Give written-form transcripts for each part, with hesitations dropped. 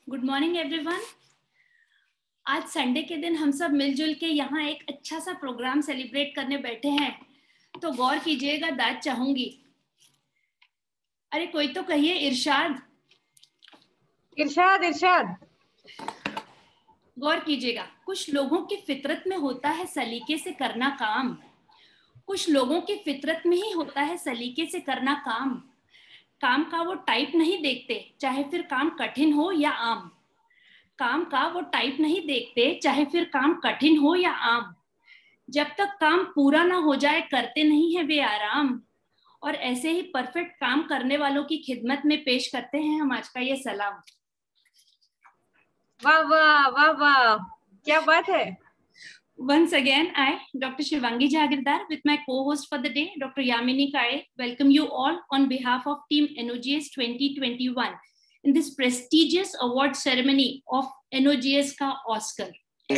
Good morning everyone. आज Sunday के दिन हम सब मिलजुल के यहाँ एक अच्छा सा प्रोग्राम सेलिब्रेट करने बैठे हैं, तो गौर कीजिएगा, दाद चाहूंगी। अरे कोई तो कहिए, इरशाद। इरशाद इरशाद। गौर कीजिएगा, कुछ लोगों की फितरत में होता है सलीके से करना काम। कुछ लोगों की फितरत में ही होता है सलीके से करना काम। काम का वो टाइप नहीं देखते, चाहे फिर काम कठिन हो या आम। काम का वो टाइप नहीं देखते, चाहे फिर काम कठिन हो या आम। जब तक काम पूरा ना हो जाए करते नहीं है वे आराम। और ऐसे ही परफेक्ट काम करने वालों की खिदमत में पेश करते हैं हम आज का ये सलाम। वाह वाह वाह वाह, क्या बात है। Once again, I, Dr. Shivangi Jagirdar, with my co-host for the day, Dr. Yamini Kare, welcome you all on behalf of Team NOGS 2021 in this prestigious award ceremony of NOGS ka Oscar.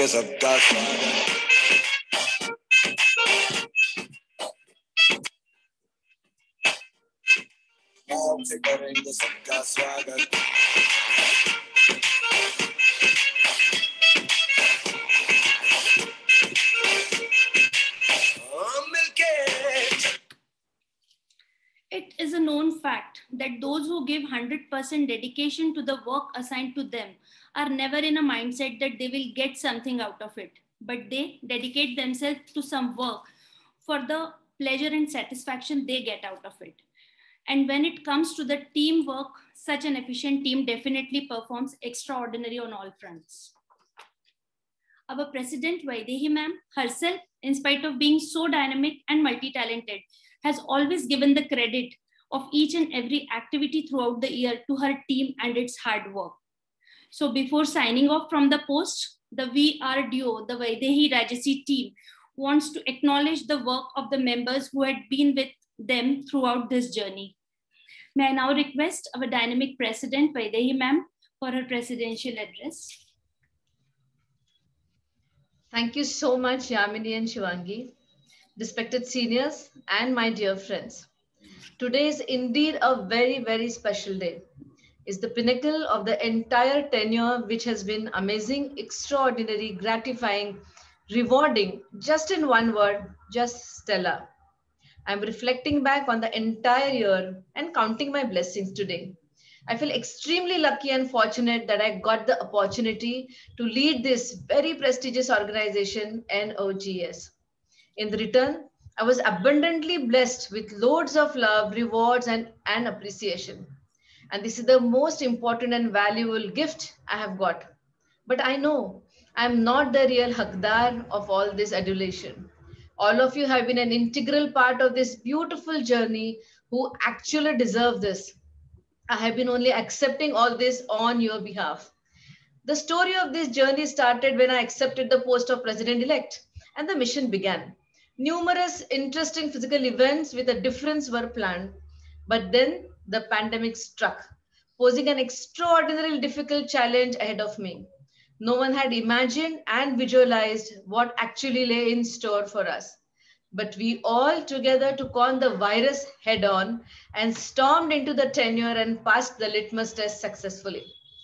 It is a known fact that those who give 100% dedication to the work assigned to them are never in a mindset that they will get something out of it, but they dedicate themselves to some work for the pleasure and satisfaction they get out of it. And when it comes to the teamwork, such an efficient team definitely performs extraordinary on all fronts. Our President Vaidehi ma'am herself, in spite of being so dynamic and multi-talented, has always given the credit of each and every activity throughout the year to her team and its hard work. So before signing off from the post, the VR duo, the Vaidehi Rajasi team, wants to acknowledge the work of the members who had been with them throughout this journey. May I now request our dynamic President Vaidehi ma'am for her presidential address. Thank you so much, Yamini and Shivangi, respected seniors and my dear friends. Today is indeed a very, very special day. It's the pinnacle of the entire tenure, which has been amazing, extraordinary, gratifying, rewarding, just in one word, just stellar. I'm reflecting back on the entire year and counting my blessings today. I feel extremely lucky and fortunate that I got the opportunity to lead this very prestigious organization, NOGS. In return, I was abundantly blessed with loads of love, rewards, and appreciation. And this is the most important and valuable gift I have got. But I know I'm not the real Hakdar of all this adulation. All of you have been an integral part of this beautiful journey who actually deserve this. I have been only accepting all this on your behalf. The story of this journey started when I accepted the post of president elect and the mission began. Numerous interesting physical events with a difference were planned, but then the pandemic struck, posing an extraordinarily difficult challenge ahead of me. No one had imagined and visualized what actually lay in store for us. But we all together took on the virus head on and stormed into the tenure and passed the litmus test successfully.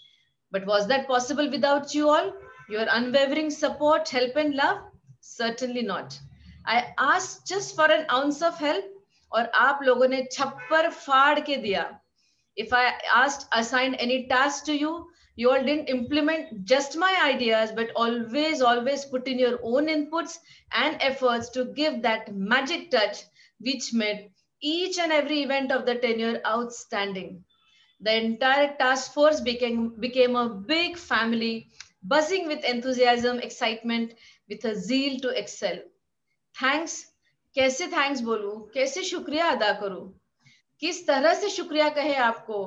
But was that possible without you all? Your unwavering support, help, and love? Certainly not. I asked just for an ounce of help, और आप लोगों ने छप्पर फाड़ के दिया. If I asked, assigned any task to you, you all didn't implement just my ideas, but always put in your own inputs and efforts to give that magic touch which made each and every event of the tenure outstanding. The entire task force became a big family, buzzing with enthusiasm, excitement, with a zeal to excel. Thanks. कैसे thanks बोलूं, कैसे शुक्रिया अदा करूं, किस तरह से शुक्रिया कहे आपको।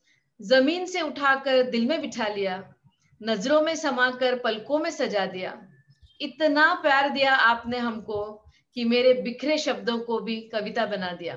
जमीन से उठाकर दिल में बिठा लिया, नजरों में समाकर पलकों में सजा दिया। इतना प्यार दिया आपने हमको कि मेरे बिखरे शब्दों को भी कविता बना दिया।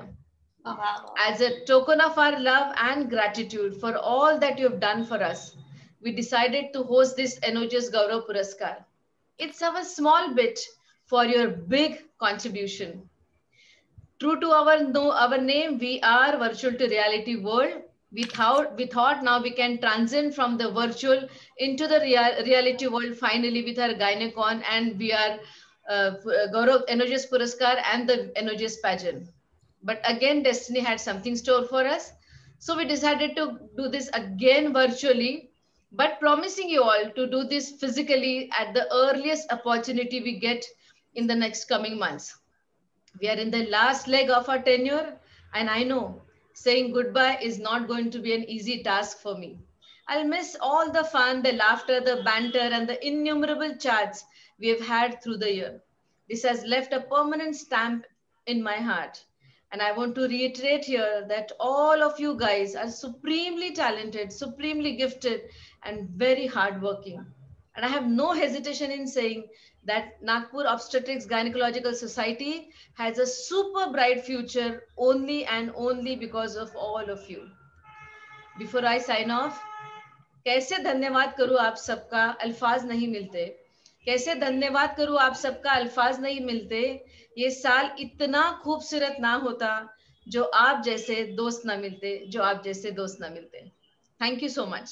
As a token of our love and gratitude for all that you have done for us, we decided to host this NOGS Gaurav Puraskar. It's our small bit for your big contribution. True to our name, we are virtual to reality world. We thought now we can transition from the virtual into the reality world finally with our Gynecon, and we are Gaurav NOGS Puraskar and the NOGS pageant. But again, destiny had something store for us. So we decided to do this again virtually, but promising you all to do this physically at the earliest opportunity we get in the next coming months. We are in the last leg of our tenure, and I know saying goodbye is not going to be an easy task for me. I'll miss all the fun, the laughter, the banter, and the innumerable chats we have had through the year. This has left a permanent stamp in my heart. And I want to reiterate here that all of you guys are supremely talented, supremely gifted, and very hardworking. And I have no hesitation in saying that Nagpur Obstetrics Gynecological Society has a super bright future only and only because of all of you. Before I sign off, कैसे धन्यवाद करूं आप सबका, अल्फाज नहीं मिलते. कैसे धन्यवाद करूं आप सबका, अल्फाज नहीं मिलते. ये साल इतना खूबसूरत ना होता जो आप जैसे दोस्त ना मिलते, जो आप जैसे दोस्त ना मिलते. Thank you so much.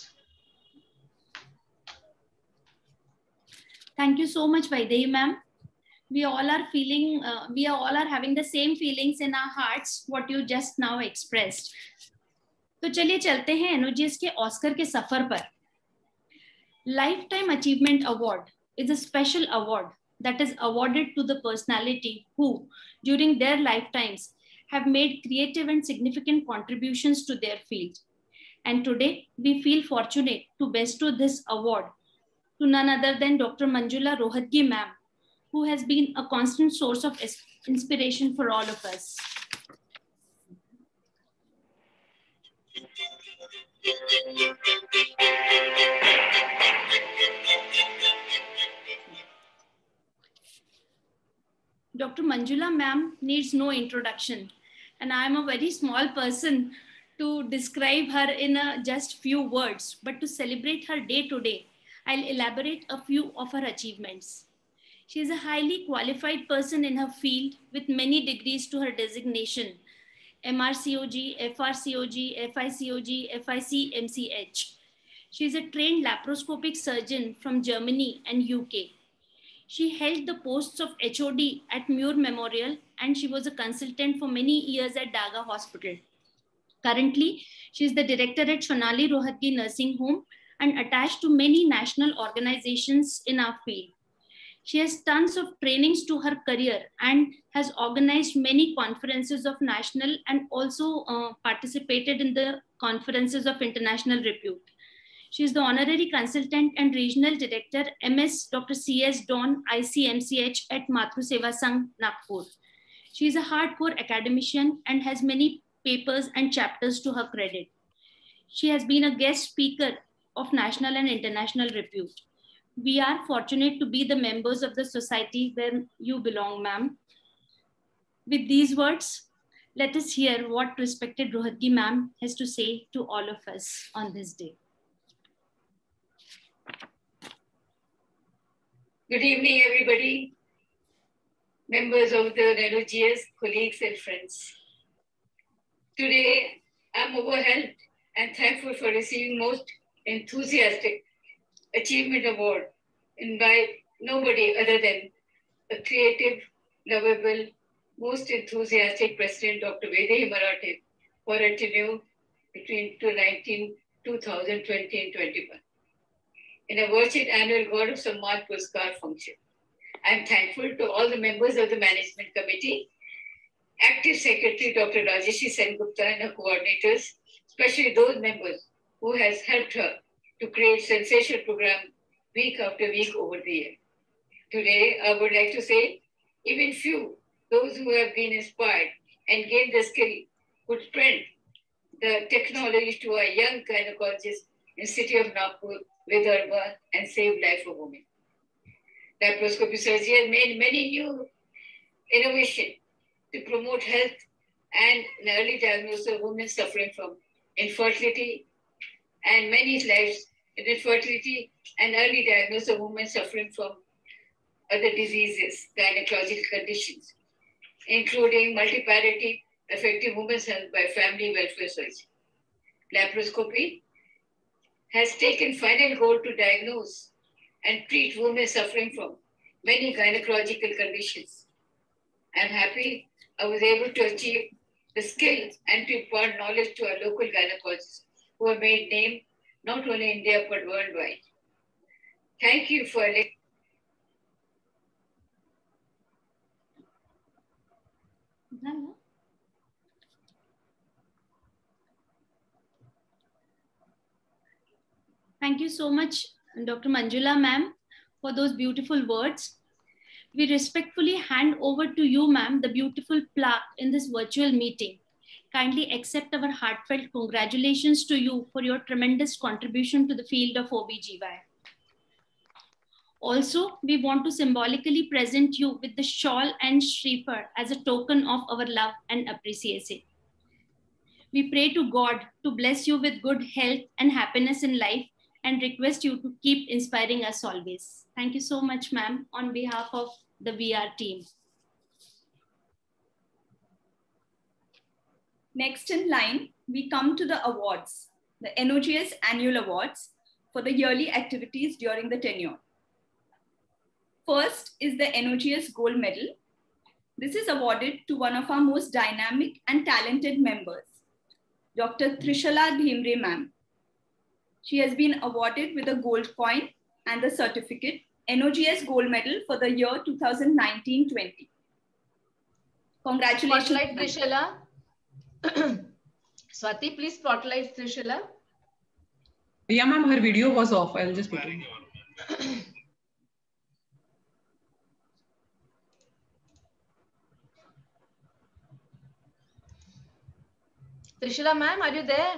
Thank you so much, Vaidehi ma'am. We all are having the same feelings in our hearts, what you just now expressed. तो चलिए चलते हैं एनओजीएस के ऑस्कर के सफर पर. Lifetime Achievement Award is a special award that is awarded to the personality who, during their lifetimes, have made creative and significant contributions to their field. And today, we feel fortunate to bestow this award to none other than Dr. Manjula Rohatgi ma'am, who has been a constant source of inspiration for all of us. Dr. Manjula ma'am needs no introduction, and I am a very small person to describe her in just few words, but to celebrate her day to day, I'll elaborate a few of her achievements. She is a highly qualified person in her field with many degrees to her designation: MRCOG, FRCOG, FICOG, FIC, MCH. She is a trained laparoscopic surgeon from Germany and UK. She held the posts of HOD at Muir Memorial, and she was a consultant for many years at Daga Hospital. Currently, she is the director at Shonali Rohatgi Nursing Home and attached to many national organizations in our field. She has tons of trainings to her career and has organized many conferences of national and also participated in the conferences of international repute. She is the honorary consultant and regional director, MS Dr. C.S. Dawn, ICMCH at Matru Seva Sangh, Nagpur. She is a hardcore academician and has many papers and chapters to her credit. She has been a guest speaker of national and international repute. We are fortunate to be the members of the society where you belong, ma'am. With these words, let us hear what respected Rohatgi ma'am has to say to all of us on this day. Good evening, everybody, members of the NOGS, colleagues and friends. Today, I'm overwhelmed and thankful for receiving most enthusiastic achievement award and by nobody other than a creative, lovable, most enthusiastic President Dr. Vaidehi Marathe for a tenure between 2020 and 2021. In a virtual annual Gaurav Samman Puraskar function. I'm thankful to all the members of the management committee, active secretary Dr. Rajeshi Sengupta and her coordinators, especially those members who has helped her to create sensational program week after week over the year. Today, I would like to say, even few, those who have been inspired and gained the skill could spread the technology to our young gynecologists in city of Nagpur, Vidarbha, and save life of women. Laparoscopy surgery has made many new innovations to promote health and an early diagnosis of women suffering from infertility and many lives in infertility and early diagnosis of women suffering from other diseases, gynecological conditions, including multiparity affecting women's health by family welfare surgery. laparoscopy has taken final hold to diagnose and treat women suffering from many gynecological conditions. I'm happy I was able to achieve the skill and to impart knowledge to our local gynecologists who have made name not only in India but worldwide. Thank you for Thank you so much, Dr. Manjula ma'am, for those beautiful words. We respectfully hand over to you, ma'am, the beautiful plaque in this virtual meeting. Kindly accept our heartfelt congratulations to you for your tremendous contribution to the field of OBGYN. Also, we want to symbolically present you with the shawl and shrifar as a token of our love and appreciation. We pray to God to bless you with good health and happiness in life and request you to keep inspiring us always. Thank you so much, ma'am, on behalf of the VR team. Next in line, we come to the awards, the NOGS Annual Awards for the yearly activities during the tenure. First is the NOGS Gold Medal. This is awarded to one of our most dynamic and talented members, Dr. Trishala Dhimre ma'am. She has been awarded with a gold coin and the certificate, NOGS Gold Medal for the year 2019-20. Congratulations. Spotlight Trishala. Swati, please spotlight Trishala. Yeah, ma'am, her video was off. I'll just put it. Trishala ma'am, are you there?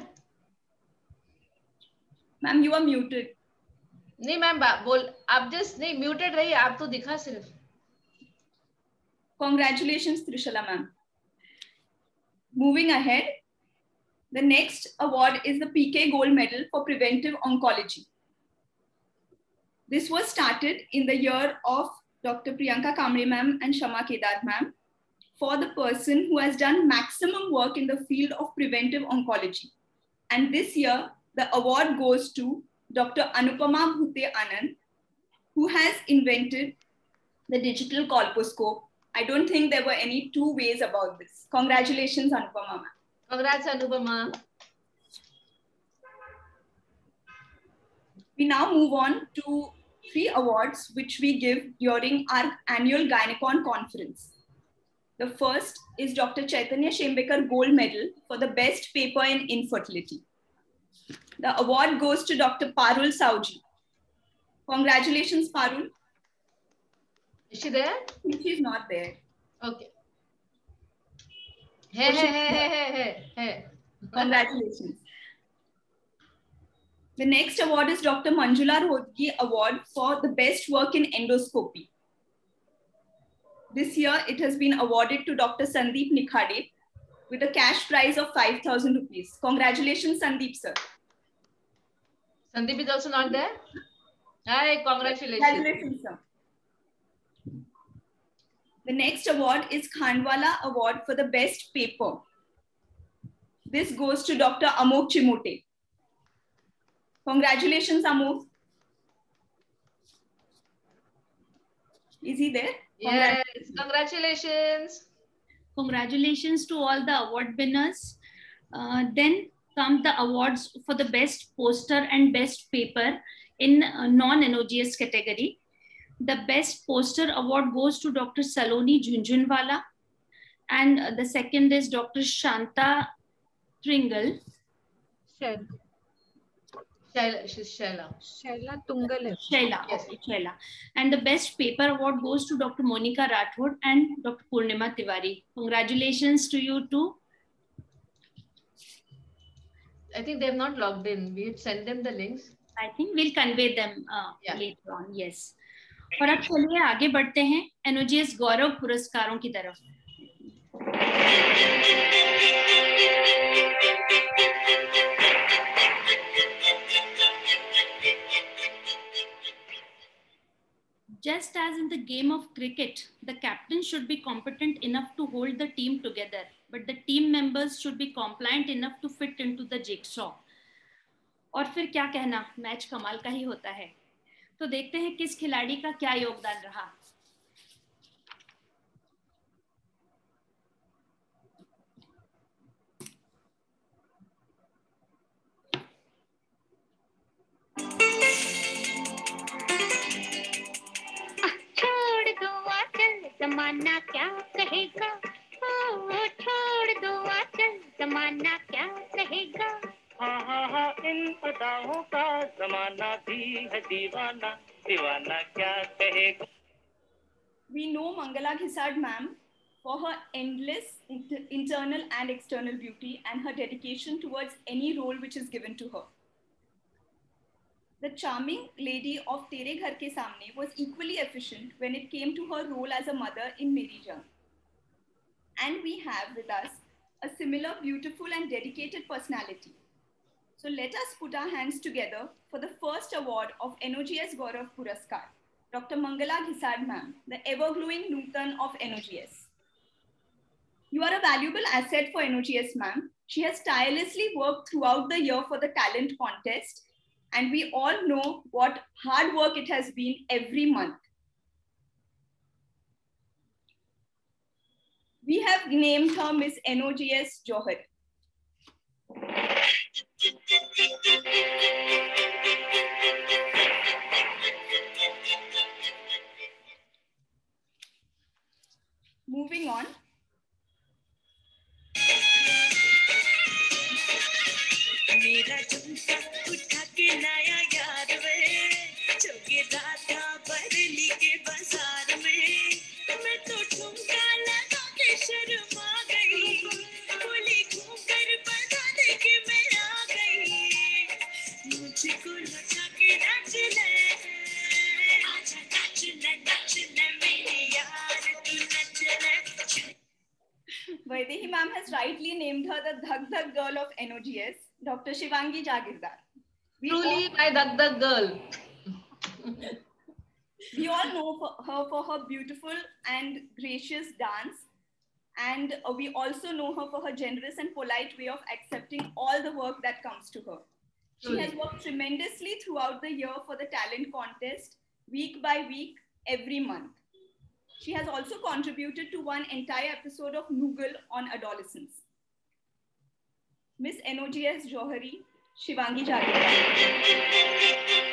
Ma'am, you are muted. नहीं ma'am बोल आप just नहीं muted रहिए आप तो दिखा सिर्फ. Congratulations Trishala ma'am. Moving ahead, the next award is the PK Gold Medal for Preventive Oncology. This was started in the year of Dr. Priyanka Kamre ma'am and Shama Kedar ma'am for the person who has done maximum work in the field of preventive oncology. And this year, the award goes to Dr. Anupama Bhute Anand, who has invented the digital colposcope. I don't think there were any two ways about this. Congratulations, Anupama. Congrats, Anupama. We now move on to 3 awards which we give during our annual Gynecon conference. The first is Dr. Chaitanya Shembekar Gold Medal for the best paper in infertility. The award goes to Dr. Parul Sauji. Congratulations, Parul. Is she there? She's not there. Okay. Hey. Congratulations. The next award is Dr. Manjula Rodgi Award for the best work in endoscopy. This year, it has been awarded to Dr. Sandeep Nikhade with a cash prize of 5,000 rupees. Congratulations, Sandeep, sir. Sandeep is also not there? Hi, congratulations. Congratulations, sir. The next award is Khandwala Award for the best paper. This goes to Dr. Amok Chimote. Congratulations, Amok. Is he there? Yes, congratulations. Congratulations to all the award winners. Then come the awards for the best poster and best paper in non-NOGS category. The best poster award goes to Dr. Saloni Jhunjhunwala. And the second is Dr. Shanta Tringle. Shaila Tungal. Shaila, yes. Okay, Shaila. And the best paper award goes to Dr. Monica Rathod and Dr. Purnima Tiwari. Congratulations to you too. I think they have not logged in. We would send them the links. I think we'll convey them later on. Yes. और अब चलिए आगे बढ़ते हैं NOGS गौरव पुरस्कारों की तरफ. Just as in the game of cricket, the captain should be competent enough to hold the team together but the team members should be compliant enough to fit into the jigsaw. और फिर क्या कहना, match कमाल का ही होता है. तो देखते हैं किस खिलाड़ी का क्या योगदान रहा. छोड़ दो आंचल, जमाना क्या कहेगा. छोड़ दो आंचल, जमाना क्या कहेगा. हाँ इन अदाओं का जमाना भी है दीवाना, दीवाना क्या कहेगा. We know Mangala Ghisad ma'am for her endless internal and external beauty and her dedication towards any role which is given to her. The charming lady of Tere Ghar Ke Samne was equally efficient when it came to her role as a mother in Meri Jang. And we have with us a similar beautiful and dedicated personality. So let us put our hands together for the first award of NOGS Gaurav Puraskar, Dr. Mangala Ghisad ma'am, the ever-glowing Nutan of NOGS. You are a valuable asset for NOGS ma'am. She has tirelessly worked throughout the year for the talent contest, and we all know what hard work it has been every month. We have named her Miss NOGS Johari. Moving on. मेरा झुमका उठा के लाया यार वे, चौके राधा बरली के बाजार में. मैं तो झुमका लगा के शर्मा गई, बोली घूम कर बता दे कि मैं आ गई. मुझको लगा के नाच ले, आजा नाच ले मेरे यार, तू नाच ले. Vaidehi ma'am has rightly named her the Dhak Dhak girl of NOGS, Dr. Shivangi Jagirdar. Truly my Dhak Dhak girl. We all know her for her beautiful and gracious dance. And we also know her for her generous and polite way of accepting all the work that comes to her. She has worked tremendously throughout the year for the talent contest, week by week, every month. She has also contributed to one entire episode of Noogle on adolescence. Miss NOGS Johari, Shivangi Jagirdar.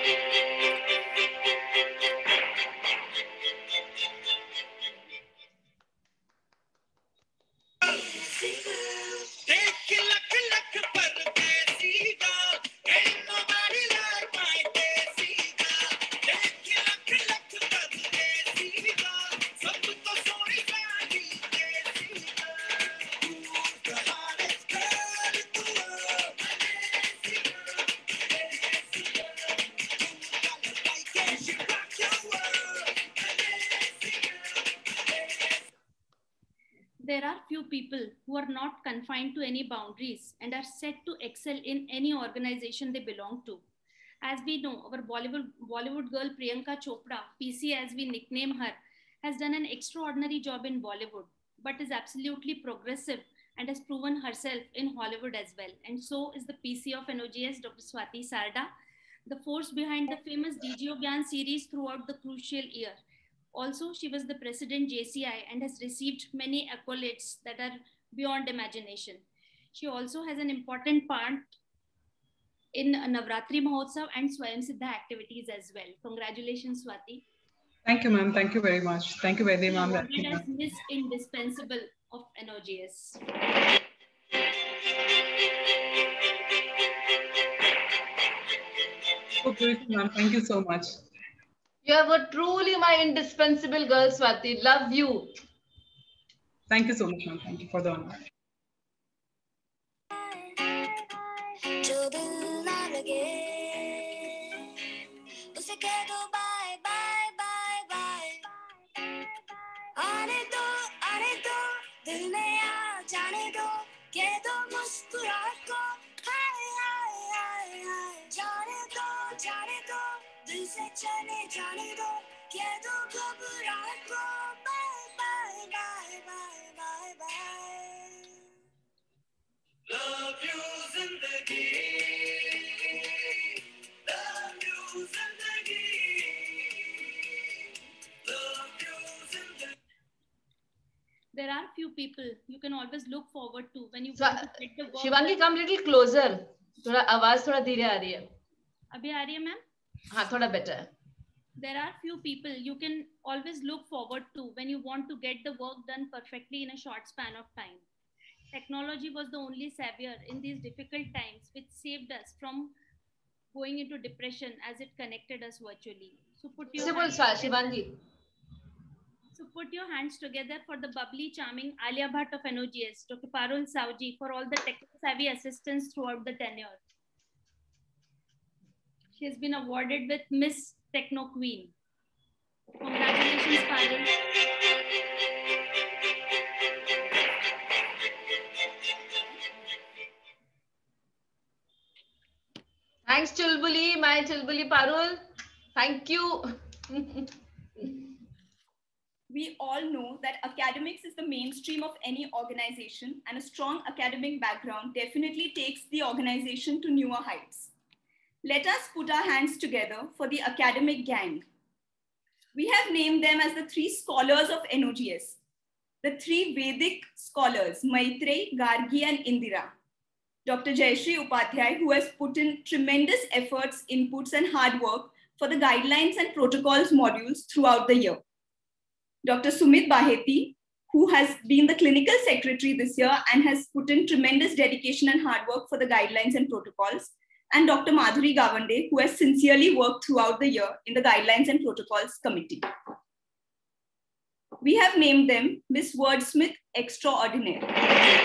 There are few people who are not confined to any boundaries and are set to excel in any organization they belong to. As we know, our Bollywood girl Priyanka Chopra, PC as we nickname her, has done an extraordinary job in Bollywood, but is absolutely progressive and has proven herself in Hollywood as well. And so is the PC of NOGS, Dr. Swati Sarda, the force behind the famous DGO Gyan series throughout the crucial year. Also, she was the president JCI and has received many accolades that are beyond imagination. She also has an important part in Navratri Mahotsav and Swayam Siddha activities as well. Congratulations, Swati. Thank you, ma'am. Thank you very much. Thank you, Vaidhi, ma'am. Awarded as Miss Indispensable of NOGS. So beautiful, ma'am. Thank you so much. You are truly my indispensable girl, Swati. Love you. Thank you so much, ma'am. Thank you for the honor. चले जाने दो, कह दो घबराहट को, bye bye bye bye bye bye. people you can always look forward to when you So, want to get the work. Shivangi, come little closer. थोड़ा आवाज थोड़ा धीरे आ रही है. अभी आ रही है मैम? हाँ, थोड़ा better. There are few people you can always look forward to when you want to get the work done perfectly in a short span of time. Technology was the only savior in these difficult times, which saved us from going into depression as it connected us virtually. So put your hands together for the bubbly, charming Alia Bhatt of NOGS, Dr. Parul Savji, for all the tech-savvy assistance throughout the tenure. She has been awarded with Miss Techno Queen. Congratulations, Parul. Thanks, Chulbuli, my Chulbuli Parul. Thank you. We all know that academics is the mainstream of any organization, and a strong academic background definitely takes the organization to newer heights. Let us put our hands together for the academic gang. We have named them as the 3 scholars of NOGS, the 3 Vedic scholars, Maitreyi, Gargi, and Indira. Dr. Jayashree Upadhyay, who has put in tremendous efforts, inputs, and hard work for the guidelines and protocols modules throughout the year. Dr. Sumit Baheti, who has been the clinical secretary this year and has put in tremendous dedication and hard work for the guidelines and protocols. And Dr. Madhuri Gawande, who has sincerely worked throughout the year in the Guidelines and Protocols Committee. We have named them Miss Wordsmith Extraordinaire. Dr.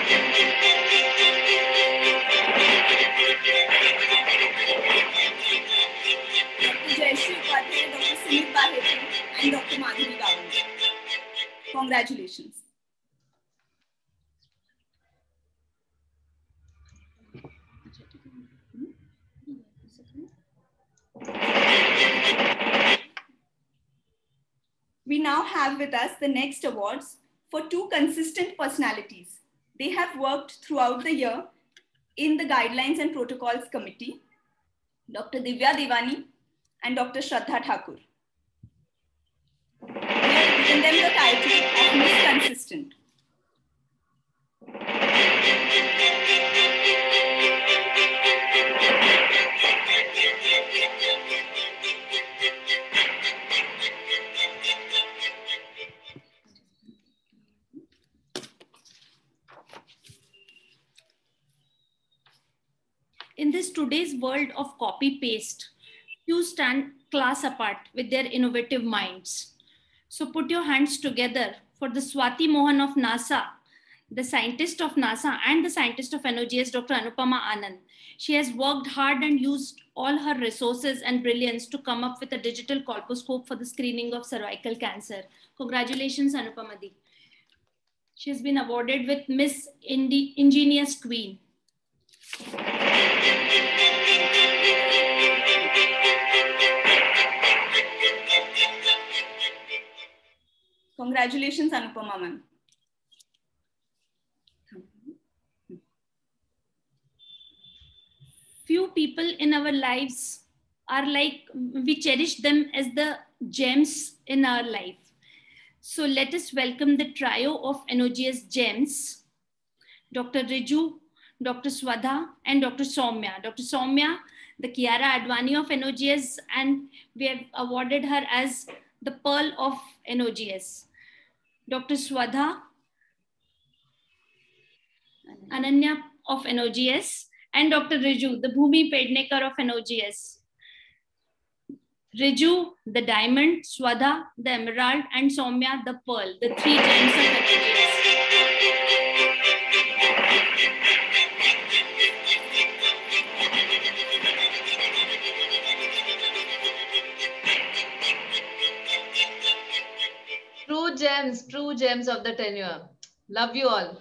Jayashree Upadhyay, Dr. Sumit Baheti, and Dr. Madhuri Gawande. Congratulations. We now have with us the next awards for 2 consistent personalities. They have worked throughout the year in the Guidelines and Protocols Committee, Dr. Divya Devani and Dr. Shraddha Thakur. We have given them the title of Miss Consistent. In this today's world of copy-paste, few stand class apart with their innovative minds. So put your hands together for the Swati Mohan of NASA, the scientist of NASA and the scientist of NOGS, Dr. Anupama Anand. She has worked hard and used all her resources and brilliance to come up with a digital colposcope for the screening of cervical cancer. Congratulations, Anupama Di. She has been awarded with Miss Ingenious Queen. Congratulations, Anupama ma'am. Few people in our lives are like, we cherish them as the gems in our life. So let us welcome the trio of NOGS gems, Dr. Riju, Dr. Swadha, and Dr. Soumya. Dr. Soumya, the Kiara Advani of NOGS, and we have awarded her as the Pearl of NOGS. Dr. Swadha, Ananya of NOGS, and Dr. Riju, the Bhumi Pednekar of NOGS. Riju, the diamond, Swadha, the emerald, and Soumya, the pearl, the 3 gems of NOGS. True gems of the tenure. Love you all.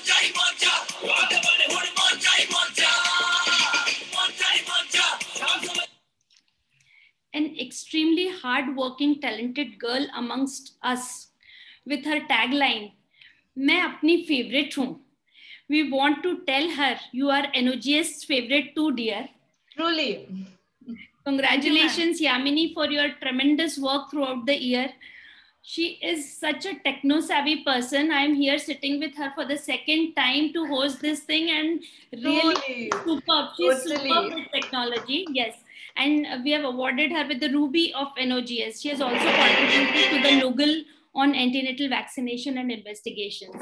Come hardworking, talented girl amongst us with her tagline, "मैं अपनी favorite हूँ." We want to tell her you are NOG's favorite too, dear. Truly. Congratulations, Yamini, for your tremendous work throughout the year. She is such a techno-savvy person. I'm here sitting with her for the second time to host this thing, and really superb. She's superb with technology. Yes. And we have awarded her with the Ruby of NOGS. She has also contributed to the Noggle on antenatal vaccination and investigations.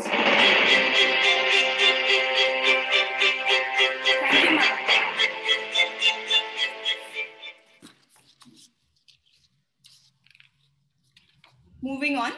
Thank you, ma'am. Moving on.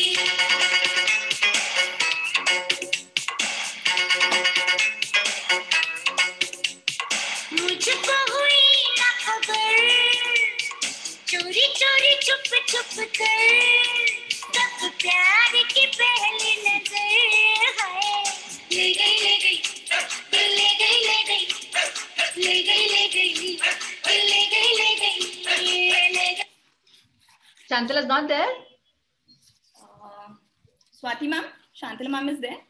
मुझको हुई ना खबर, चोरी चोरी चुप चुप कर, कब प्यार की पहली नजर है, ले गई ले गई ले गई ले गई ले गई ले गई ले गई ले गई ले गई. Shantala is not there? Swati ma'am, Shantala ma'am is there.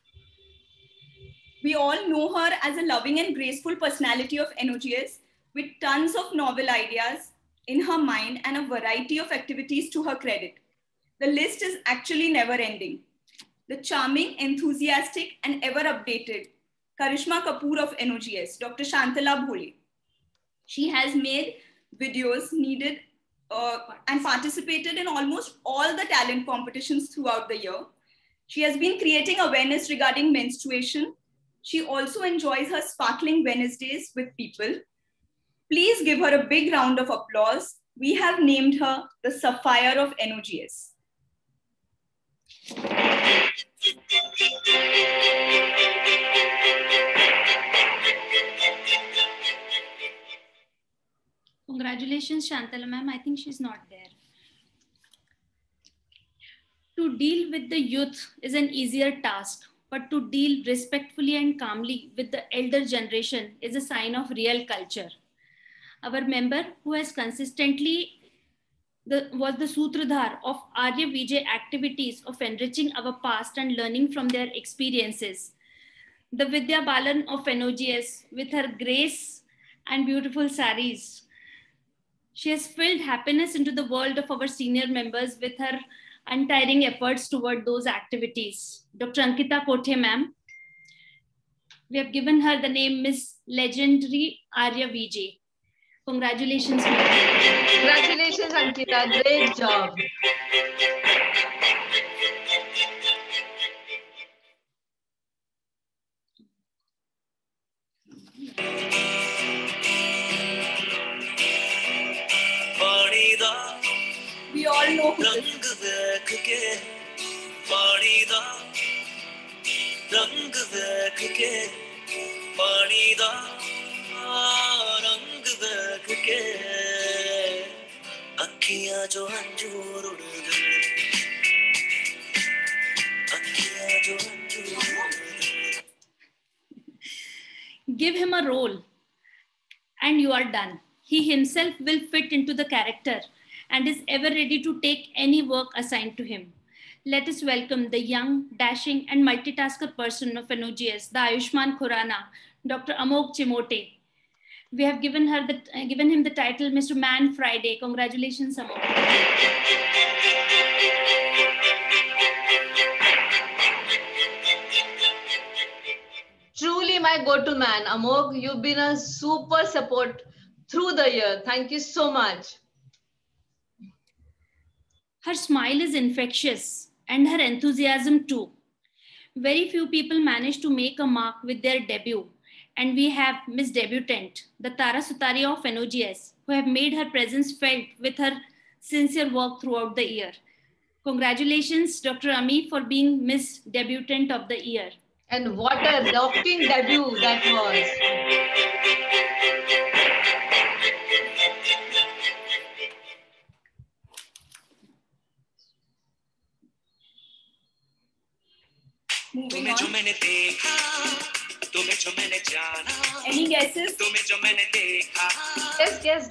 We all know her as a loving and graceful personality of NOGS with tons of novel ideas in her mind and a variety of activities to her credit. The list is actually never ending. The charming, enthusiastic, and ever updated Karishma Kapoor of NOGS, Dr. Shantala Bhole. She has made videos needed and participated in almost all the talent competitions throughout the year. She has been creating awareness regarding menstruation. She also enjoys her sparkling Wednesdays with people. Please give her a big round of applause. We have named her the Sapphire of NOGS. Congratulations, Shantala ma'am. I think she's not there. To deal with the youth is an easier task, but to deal respectfully and calmly with the elder generation is a sign of real culture. Our member, who has consistently was the Sutradhar of Arya Vijay activities of enriching our past and learning from their experiences. The Vidya Balan of NOGS with her grace and beautiful saris. She has filled happiness into the world of our senior members with her untiring efforts toward those activities. Dr. Ankita Kothe ma'am, we have given her the name Miss Legendary Arya Vijay. Congratulations, ma'am. Congratulations, Ankita. Great job. We all know who this is. रंग देख के पानी दा रंग देख के अखियां जो अंजूर उड़ गए अखियां जो अंजूर उड़ गए. Give him a role and you are done. He himself will fit into the character and is ever ready to take any work assigned to him. Let us welcome the young, dashing, and multitasker person of NOGS, the Ayushman Khurana, Dr. Amog Chimote. We have given him the title Mr. Man Friday. Congratulations, Amog. Truly my go-to man. Amog, you've been a super support through the year. Thank you so much. Her smile is infectious and her enthusiasm too. Very few people manage to make a mark with their debut. And we have Miss Debutant, the Tara Sutaria of NOGS, who have made her presence felt with her sincere work throughout the year. Congratulations, Dr. Ami, for being Miss Debutant of the Year. And what a rocking debut that was. Moving on. तुम्हें जो मैंने जाना, Any guesses? तुम्हें जो मैंने देखा, Guess.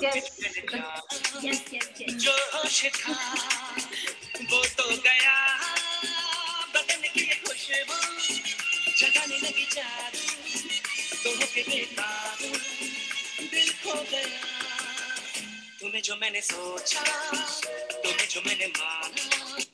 जो होश था वो तो गया, बदन की खुशबू जगाने लगी जादू, तो होके बेकाबू दिल खो गया, तुम्हें जो मैंने सोचा, तुम्हें जो मैंने माना.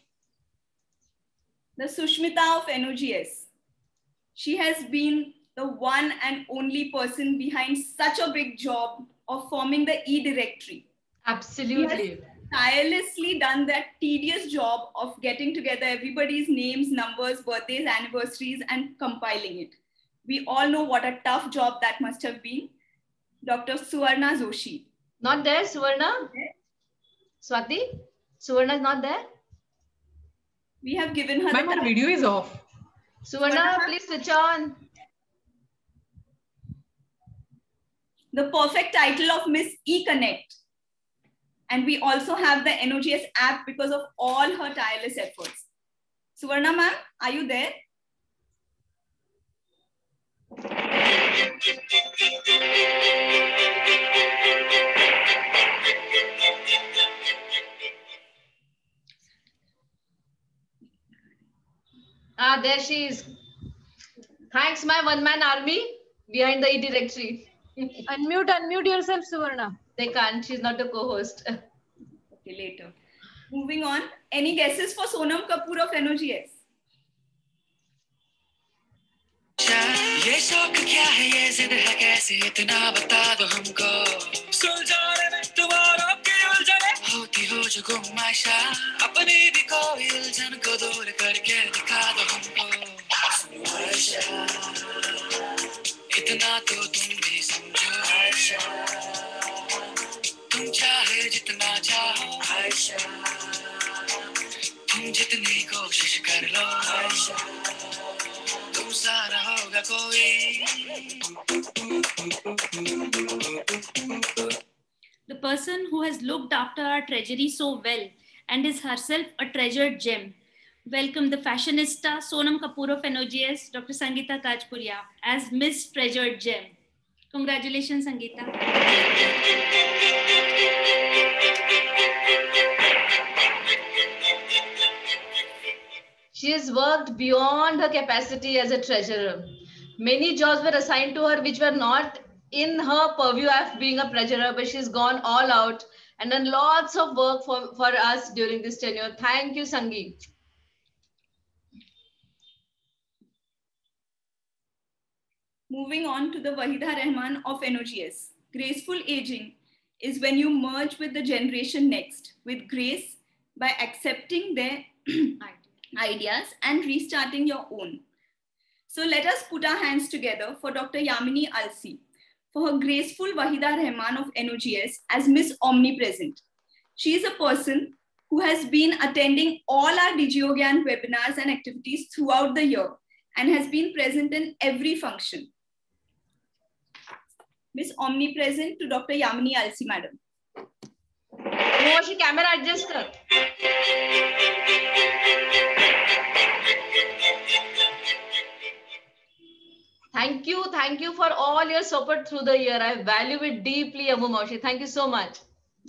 The Sushmita of NOGS. She has been the one and only person behind such a big job of forming the e-directory. Absolutely. Tirelessly done that tedious job of getting together everybody's names, numbers, birthdays, anniversaries, and compiling it. We all know what a tough job that must have been. Dr. Suvarna Joshi. Not there, Suvarna? Swati? Suvarna is not there? We have given her Ma'am, our video is off. Suvarna, please switch on. The perfect title of Miss E-Connect. And we also have the NOGS app because of all her tireless efforts. Suvarna ma'am, are you there? Ah, there she is. Thanks, my one-man army behind the e-directory. Unmute yourself, Suvarna. They can't. She's not a co-host. Okay, later. Moving on. Any guesses for Sonam Kapoor of NOGS? ये शौक क्या है, ये जिद है कैसे, इतना बता दो हमको. सुलझाने में तुम्हारों की उलझने होती हो जो गुमाशा, अपनी भी कोई उलझन को दूर करके दिखा दो हमको. आशा, इतना तो तुम भी समझो. आशा, तुम चाहे जितना चाहो. आशा, तुम जितनी कोशिश कर लो. आशा, तुम सारा होगा कोई. The person who has looked after our treasury so well and is herself a treasured gem. Welcome the fashionista Sonam Kapoor of NOGS, Dr. Sangeeta Tajpuria, as Miss Treasured Gem. Congratulations, Sangeeta. She has worked beyond her capacity as a treasurer. Many jobs were assigned to her which were not in her purview of being a treasurer, but she's gone all out and done lots of work for us during this tenure. Thank you, Sangi. Moving on to the Wahida Rahman of NOGS. Graceful aging is when you merge with the generation next with grace by accepting their ideas and restarting your own. So let us put our hands together for Dr. Yamini Alsi for her graceful Wahida Rahman of NOGS as Miss Omnipresent. She is a person who has been attending all our DigiYogyan webinars and activities throughout the year and has been present in every function. Miss Omnipresent to Dr. Yamini Alsi, madam. Oh, she camera adjust kar. Thank you for all your support through the year. I value it deeply, Abu Maushi. Thank you so much.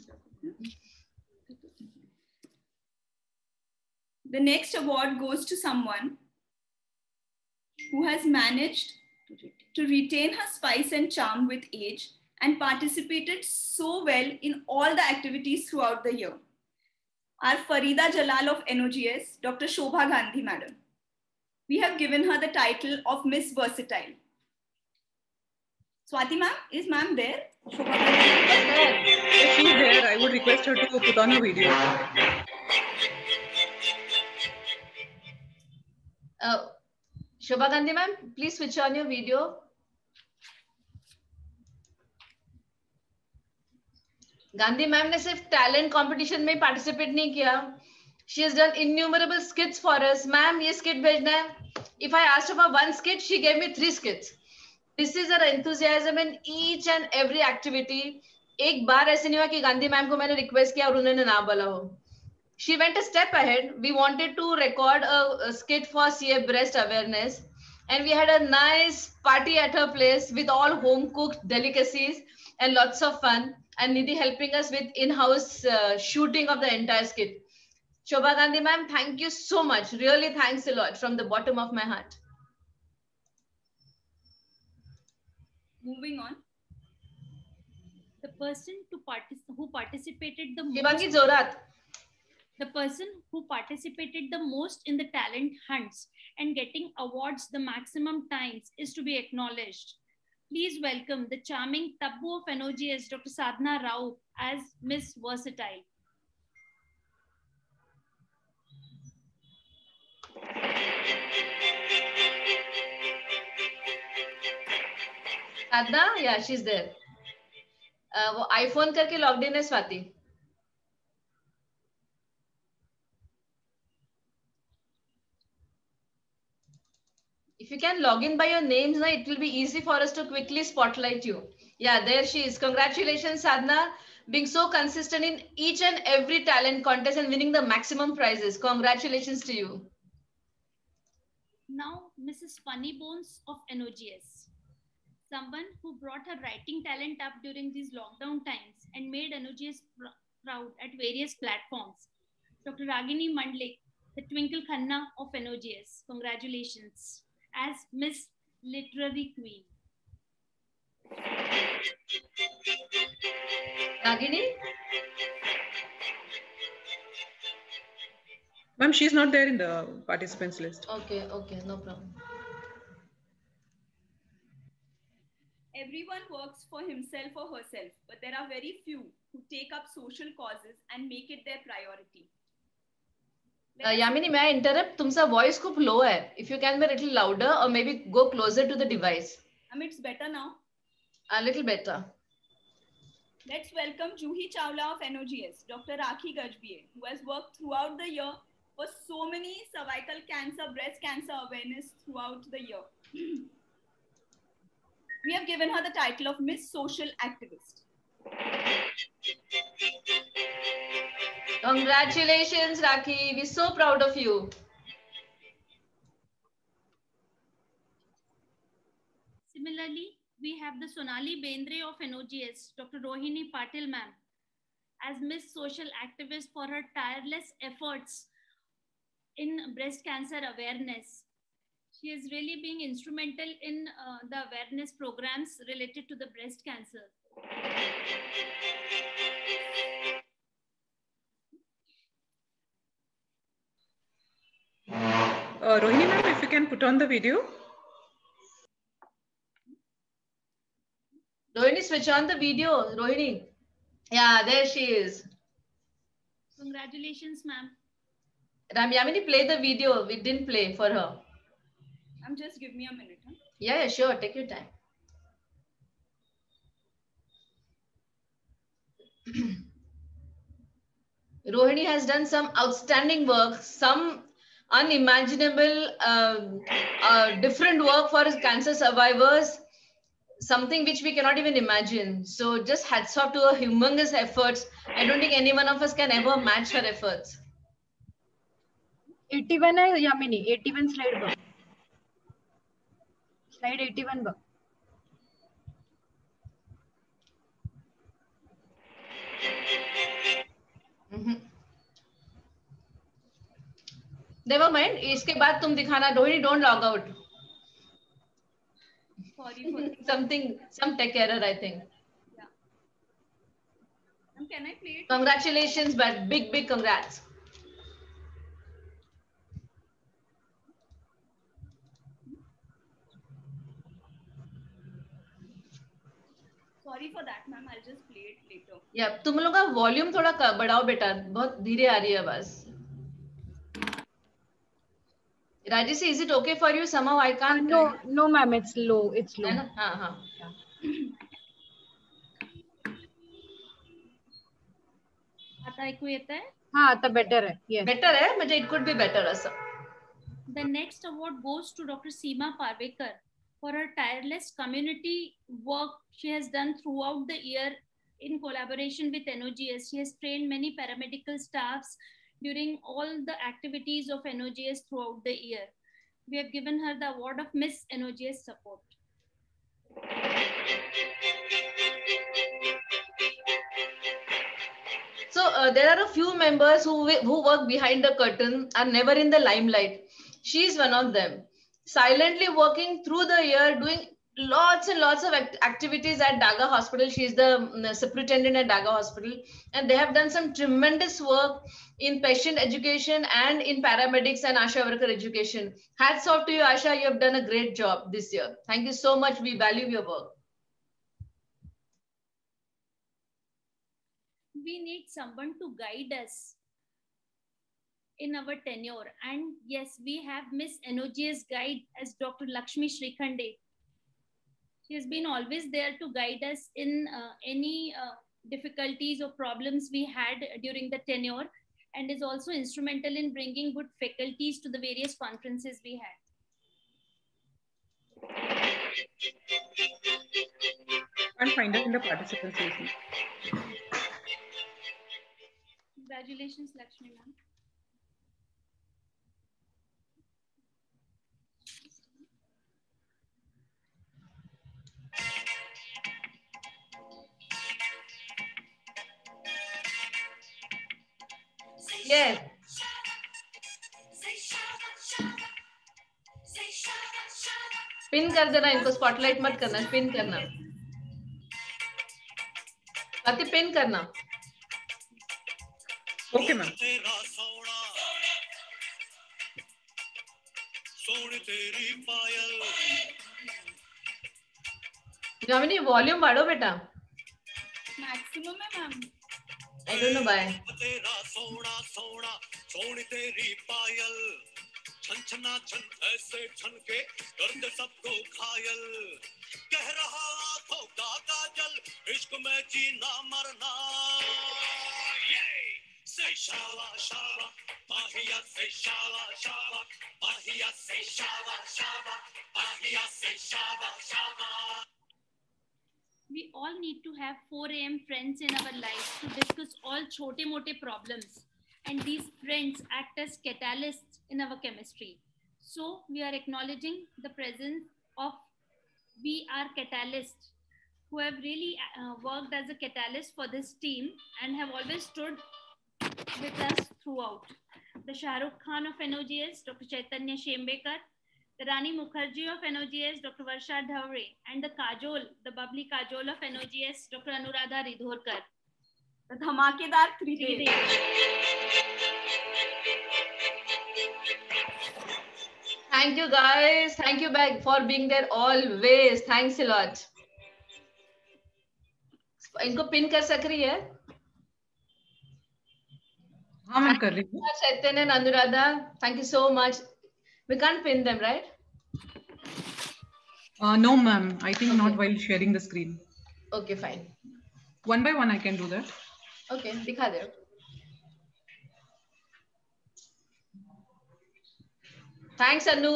The next award goes to someone who has managed to retain her spice and charm with age and participated so well in all the activities throughout the year. Our Farida Jalal of NOGS, Dr. Shobha Gandhi, madam. We have given her the title of Miss Versatile. Swati ma'am, is ma'am there? Shobha Gandhi. If she's there, I would request her to put on her video. Shobha Gandhi ma'am, please switch on your video. Gandhi ma'am ने सिर्फ talent competition में participate नहीं किया. She has done innumerable skits for us. Ma'am, ये skit भेजना है. If I asked her for one skit, she gave me 3 skits. This is her enthusiasm in each and every activity. एक बार ऐसे नहीं हुआ कि गांधी मैम को मैंने request किया और उन्होंने ना बोला हो. She went a step ahead. We wanted to record a skit for CA breast awareness. and we had a nice party at her place with all home cooked delicacies and lots of fun, and Nidhi helping us with in-house shooting of the entire skit. Shobha Gandhi ma'am, thank you so much. Really thanks a lot from the bottom of my heart. Moving on. The person who participated the Shivangi most. Zorat. The person who participated the most in the talent hunts and getting awards the maximum times is to be acknowledged. Please welcome the charming Taboo of NOGS, Dr. Sadhana Rao, as Miss Versatile. Sadhana, yeah, she's there. वो iPhone करके logged in है Swati. If you can log in by your names, na, it will be easy for us to quickly spotlight you. Yeah, there she is. Congratulations, Sadhana, being so consistent in each and every talent contest and winning the maximum prizes. Congratulations to you. Now, Mrs. Funny Bones of NOGS. Someone who brought her writing talent up during these lockdown times and made NOGS proud at various platforms. Dr. Ragini Mandlik, the Twinkle Khanna of NOGS. Congratulations as Miss Literary Queen. Ragini? Ma'am, she's not there in the participants list. Okay, okay, no problem. Everyone works for himself or herself, but there are very few who take up social causes and make it their priority. Yamini, may I interrupt? Tumsa voice खूप low hai. If you can be a little louder or maybe go closer to the device. It's better now. A little better. Let's welcome Juhi Chawla of NOGS, Dr. Rakhi Gajbie, who has worked throughout the year for so many cervical cancer, breast cancer awareness throughout the year. We have given her the title of Miss Social Activist. Congratulations, Rakhi. We're so proud of you. Similarly, we have the Sonali Bendre of NOGS, Dr. Rohini Patil ma'am, as Miss Social Activist for her tireless efforts in breast cancer awareness. She is really being instrumental in the awareness programs related to the breast cancer. Rohini ma'am, if you can put on the video. Rohini, switch on the video. Rohini. Yeah, there she is. Congratulations, ma'am. Yamini, play the video. We didn't play for her. Just give me a minute. Huh? Yeah, sure. Take your time. Rohini has done some outstanding work, some unimaginable, different work for cancer survivors, something which we cannot even imagine. So just hats off to her humongous efforts. I don't think any one of us can ever match her efforts. 81 है Yamini, 81 slide बघ. Slide 81 बघ. Never mind. इसके बाद तुम दिखाना. Rohini, don't log out. Sorry for some tech error, I think. Yeah. Can I play it? Congratulations, but big congrats. Sorry for that, ma'am. I'll just play it later. Yeah, तुम लोग का volume थोड़ा बढ़ाओ बेटा, बहुत धीरे आ रही है आवाज. Rajesh, is it okay for you? Somehow I can't. No, ma'am. It's low. It's low. हाँ. आता ऐकू येत आहे? हाँ, आता better है. Yes. Better है, म्हणजे it could be better also. The next award goes to Dr. Seema Parvekar for her tireless community work she has done throughout the year in collaboration with NOGS. She has trained many paramedical staffs during all the activities of NOGS throughout the year. we have given her the award of Miss NOGS Support. So there are a few members who work behind the curtain, are never in the limelight. She is one of them, silently working through the year, doing lots and lots of activities at Daga Hospital. She is the superintendent at Daga Hospital, and they have done some tremendous work in patient education and in paramedics and Asha worker education. Hats off to you, Asha. You have done a great job this year. Thank you so much. We value your work. We need someone to guide us in our tenure. And yes, we have Miss NOGS guide as Dr. Lakshmi Srikhande. She has been always there to guide us in any difficulties or problems we had during the tenure, and is also instrumental in bringing good faculties to the various conferences we had. Can't find her in the participants list. Congratulations, Lakshmi ma'am. Yes. Pin कर देना इनको, spotlight मत करना, pin करना, Swati pin करना. Okay, ma'am. Yamini volume बढ़ो बेटा. Maximum है ma'am. I don't know why. छनछना छन ऐसे छन के कर दे सबको घायल, कह रहा आंखों का काजल, इश्क में जीना मरना. Say shawa shawa, mahiya say shawa shawa, mahiya say shawa shawa, mahiya say shawa shawa. We all need to have 4 AM friends in our lives to discuss all chote-mote problems. And these friends act as catalysts in our chemistry. So we are acknowledging the presence of VR catalysts who have really worked as a catalyst for this team and have always stood with us throughout. The Shah Rukh Khan of NOGS, Dr. Chaitanya Shembekar, the Rani Mukherjee of NOGS, Dr. Varsha Dhawre, and the Kajol, the bubbly Kajol of NOGS, Dr. Anuradha Ridhorkar. The dhamakedar 3 days. Thank you guys. Thank you back for being there always. Thanks a lot. इनको pin कर सक रही है? हाँ ma'am कर रही हूँ. Chaitanya and Anuradha, thank you so much. We can't pin them, right? No ma'am, I think not while sharing the screen. Okay, fine. One by one I can do that. Okay, दिखा दे. Thanks, Anu.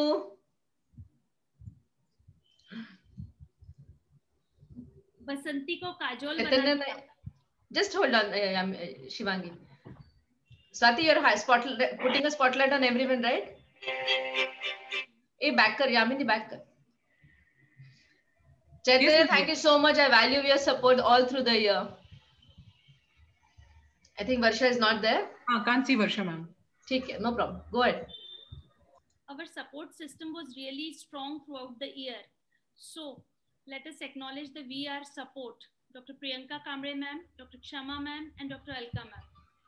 बसंती को Kajol Chaitanya, बना just hold on, Shivangi. Swati, you're putting a spotlight on everyone, right? Hey, back kar, Yamini, back kar. Chaitanya, Yes, thank you so much. I value your support all through the year. I think Varsha is not there. Can't see Varsha ma'am. ठीक है, no problem. Go ahead. Our support system was really strong throughout the year. So let us acknowledge the VR support. Dr. Priyanka Kamre ma'am, Dr. Kshama ma'am, and Dr. Alka ma'am.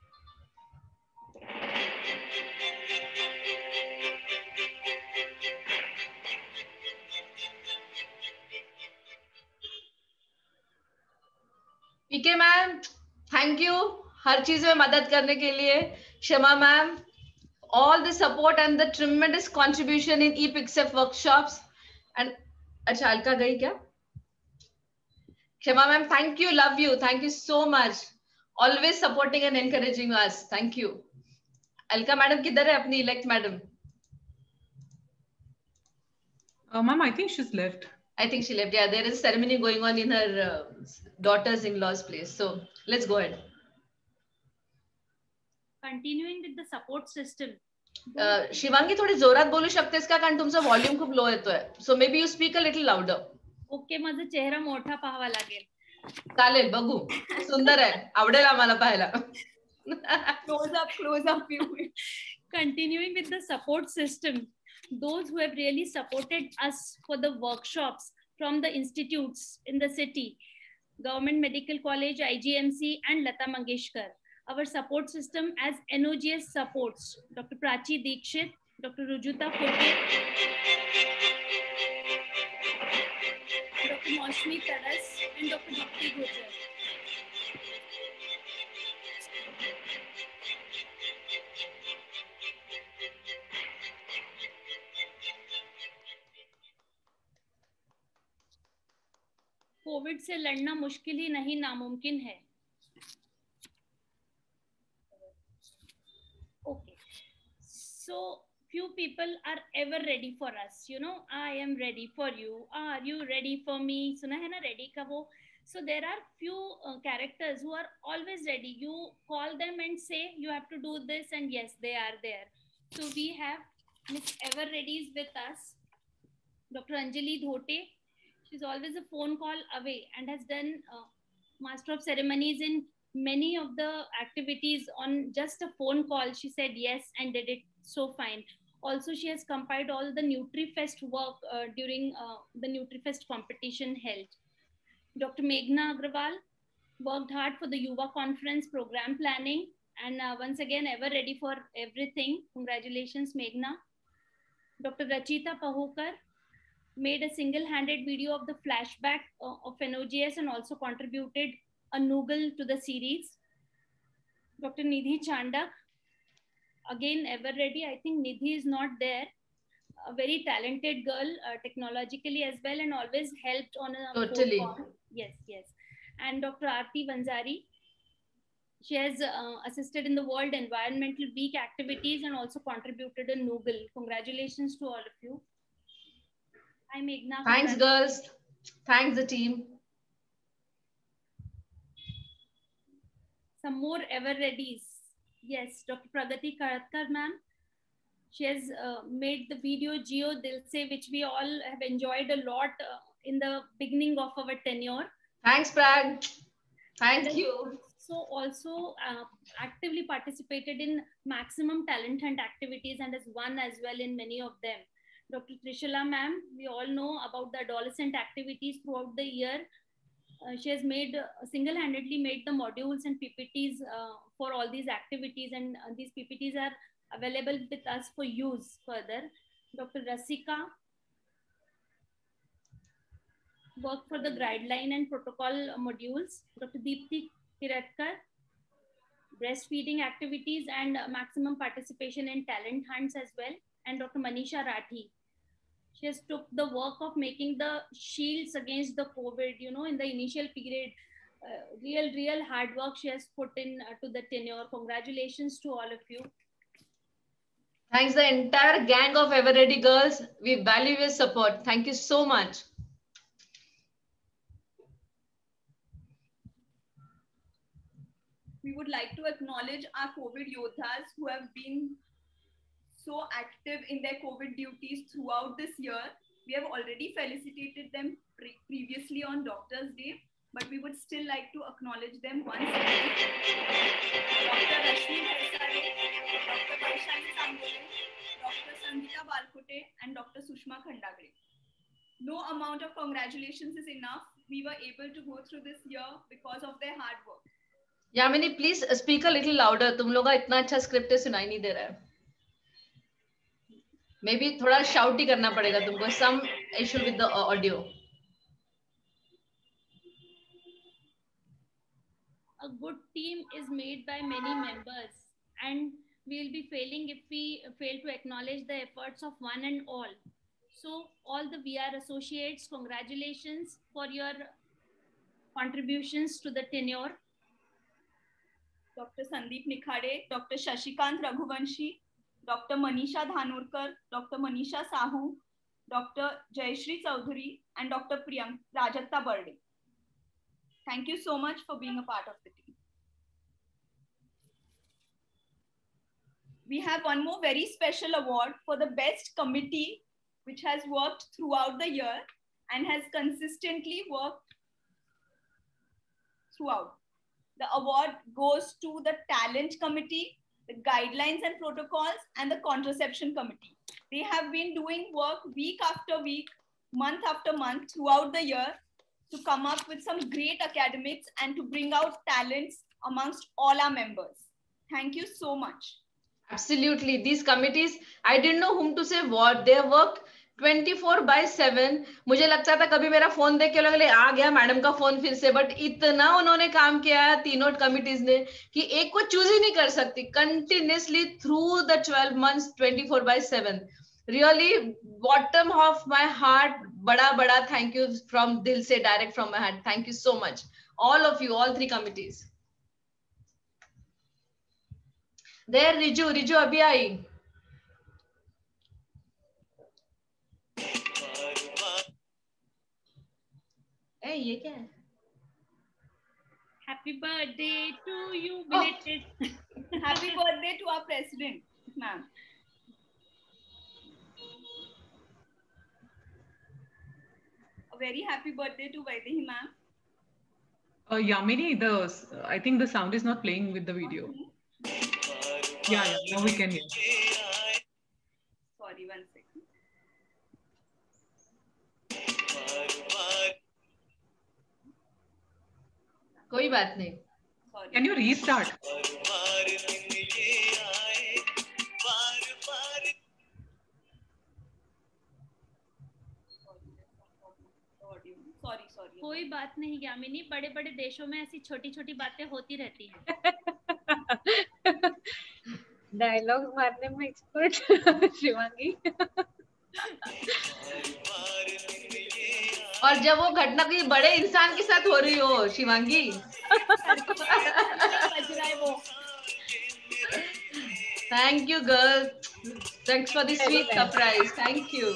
PK ma'am, thank you. हर चीज में मदद करने के लिए. Shama ma'am, all the support and the tremendous contribution in ePixF workshops. And अच्छा अलका गई क्या? Shama ma'am, thank you, love you, thank you so much. Always supporting and encouraging us. Thank you. Alka madam किधर है अपनी elect madam? Ma'am, I think she's left. I think she left. Yeah, there is a ceremony going on in her daughter's-in-law's place. So let's go ahead. Continuing with the support system, Shivangi थोडी जोरात बोलू शकतेस का, कारण तुमचा volume खूप low येतोय. So maybe you speak a little louder. Okay, माझा चेहरा मोठा पाहावा लागेल. चालेल, बघू. सुंदर आहे, आवडेल आम्हाला पाहायला. Close up view. Continuing with the support system, those who have really supported us for the workshops from the institutes in the city, Government Medical College, IGMC, and Lata Mangeshkar. Our support system as NOGS supports Dr. Prachi Dikshit, Dr. Rujuta Kote, Dr. Maushmi Taras, and Dr. Dipti Gujjar. Covid से लड़ना मुश्किल ही नहीं, नामुमकिन है. Okay, so few people are ever ready for us, you know. I am ready for you, are you ready for me? सुना है ना ready का वो. So there are few characters who are always ready. You call them and say you have to do this, and yes, they are there. So we have Miss Ever Readies with us, Dr. Anjali Dhote. She's always a phone call away and has done Master of Ceremonies in many of the activities on just a phone call. She said yes and did it so fine. Also, she has compiled all the NutriFest work during the NutriFest competition held. Dr. Meghna Agrawal worked hard for the Yuva Conference program planning, and once again, ever ready for everything. Congratulations, Meghna. Dr. Rachita Pahokar made a single-handed video of the flashback of NOGS and also contributed a Noogle to the series. Dr. Nidhi Chandak, again ever ready. I think Nidhi is not there. A very talented girl, technologically as well, and always helped on a Totally. phone call. Yes, yes. And Dr. Aarti Vanzari, she has assisted in the World Environmental Week activities and also contributed a Noogle. Congratulations to all of you. Hi, Meghna. Thanks, girls. Thanks, the team. Some more ever readies. Yes, Dr. Pragati Karatkar, ma'am. She has made the video Geo Dil Se, which we all have enjoyed a lot in the beginning of our tenure. Thanks, Prag. Thank you. So also actively participated in maximum talent hunt activities and has won as well in many of them. Dr. Trishula, ma'am, we all know about the adolescent activities throughout the year. She has made single-handedly made the modules and PPTs for all these activities, and these PPTs are available with us for use further. Dr. Rasika worked for the guideline and protocol modules. Dr. Deepti Kiratkar, breastfeeding activities and maximum participation in talent hunts as well. And Dr. Manisha Rathi, she has took the work of making the shields against the COVID, you know, in the initial period. Real hard work she has put in to the tenure. Congratulations to all of you. Thanks, the entire gang of Ever Ready girls. We value your support. Thank you so much. We would like to acknowledge our COVID yodhas who have been so active in their COVID duties throughout this year. We have already felicitated them previously on Doctor's Day, but we would still like to acknowledge them once again. Dr. Rashmi Bharsare, Dr. Vaishali Sambole, Dr. Sangeeta Balkote, and Dr. Sushma Khandagre. No amount of congratulations is enough. We were able to go through this year because of their hard work. Yamini, please speak a little louder. तुम लोग का इतना अच्छा script है, सुनाई नहीं दे रहा है. Maybe थोड़ा shout ही करना पड़ेगा तुमको. Some issue with the audio. A good team is made by many members, and we'll be failing if we fail to acknowledge the efforts of one and all. So all the VR associates, congratulations for your contributions to the tenure. Dr. Sandeep Nikhade, Dr. Shashikant Raghuvanshi, Dr. Manisha Dhanurkar, Dr. Manisha Sahu, Dr. Jayashree Chaudhary, and Dr. Prajakta Burde. Thank you so much for being a part of the team. we have one more very special award for the best committee which has worked throughout the year and has consistently worked throughout. The award goes to the talent committee, the guidelines and protocols, and the contraception committee. They have been doing work week after week, month after month throughout the year to come up with some great academics and to bring out talents amongst all our members. Thank you so much. Absolutely. These committees, I didn't know whom to say what. They have worked 24/7. मुझे लगता था कभी मेरा phone देख के लगे आ गया madam का फोन फिर से, बट इतना उन्होंने काम किया है तीनों कमिटीज ने कि एक को चूज ही नहीं कर सकती. Continuously through the 12 months 24/7. Really, bottom of my heart, बड़ा thank you from दिल से, direct from my heart. Thank you so much, all of you, all 3 committees. There Riju अभी आई. ए ये क्या है? Happy birthday to you, belated. Happy birthday to our president, ma'am. A very happy birthday to Vaidehi ma'am. Yamini, I think the sound is not playing with the video. Yeah, now we can hear. Sorry, one second. कोई बात नहीं. Sorry. Can you restart? Sorry. कोई बात नहीं यामिनी, बड़े बड़े देशों में ऐसी छोटी छोटी बातें होती रहती हैं. डायलॉग मारने में एक्सपर्ट शिवांगी. और जब वो घटना कोई बड़े इंसान के साथ हो रही हो Shivangi. Thank you, girl. Thanks for the sweet surprise. Thank you.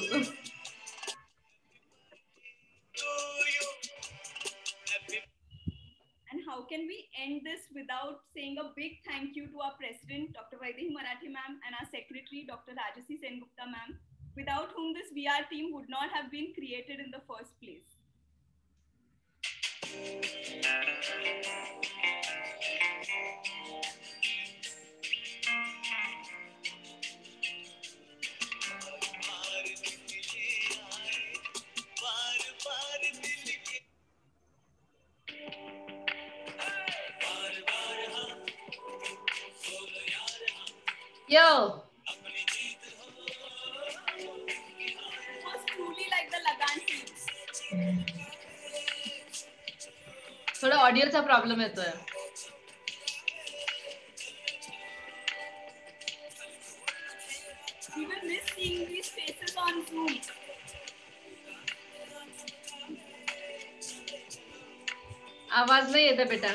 And how can we end this without saying a big thank you to our president, Dr. Vaidehi Marathe ma'am, and our secretary, Dr. Rajasi Sengupta ma'am, without whom this VR team would not have been created in the first place. Yo. It was truly like the Lagan scenes. थोड़ा audio का problem है तो. We will miss seeing these faces on Zoom. आवाज नहीं येते बेटा.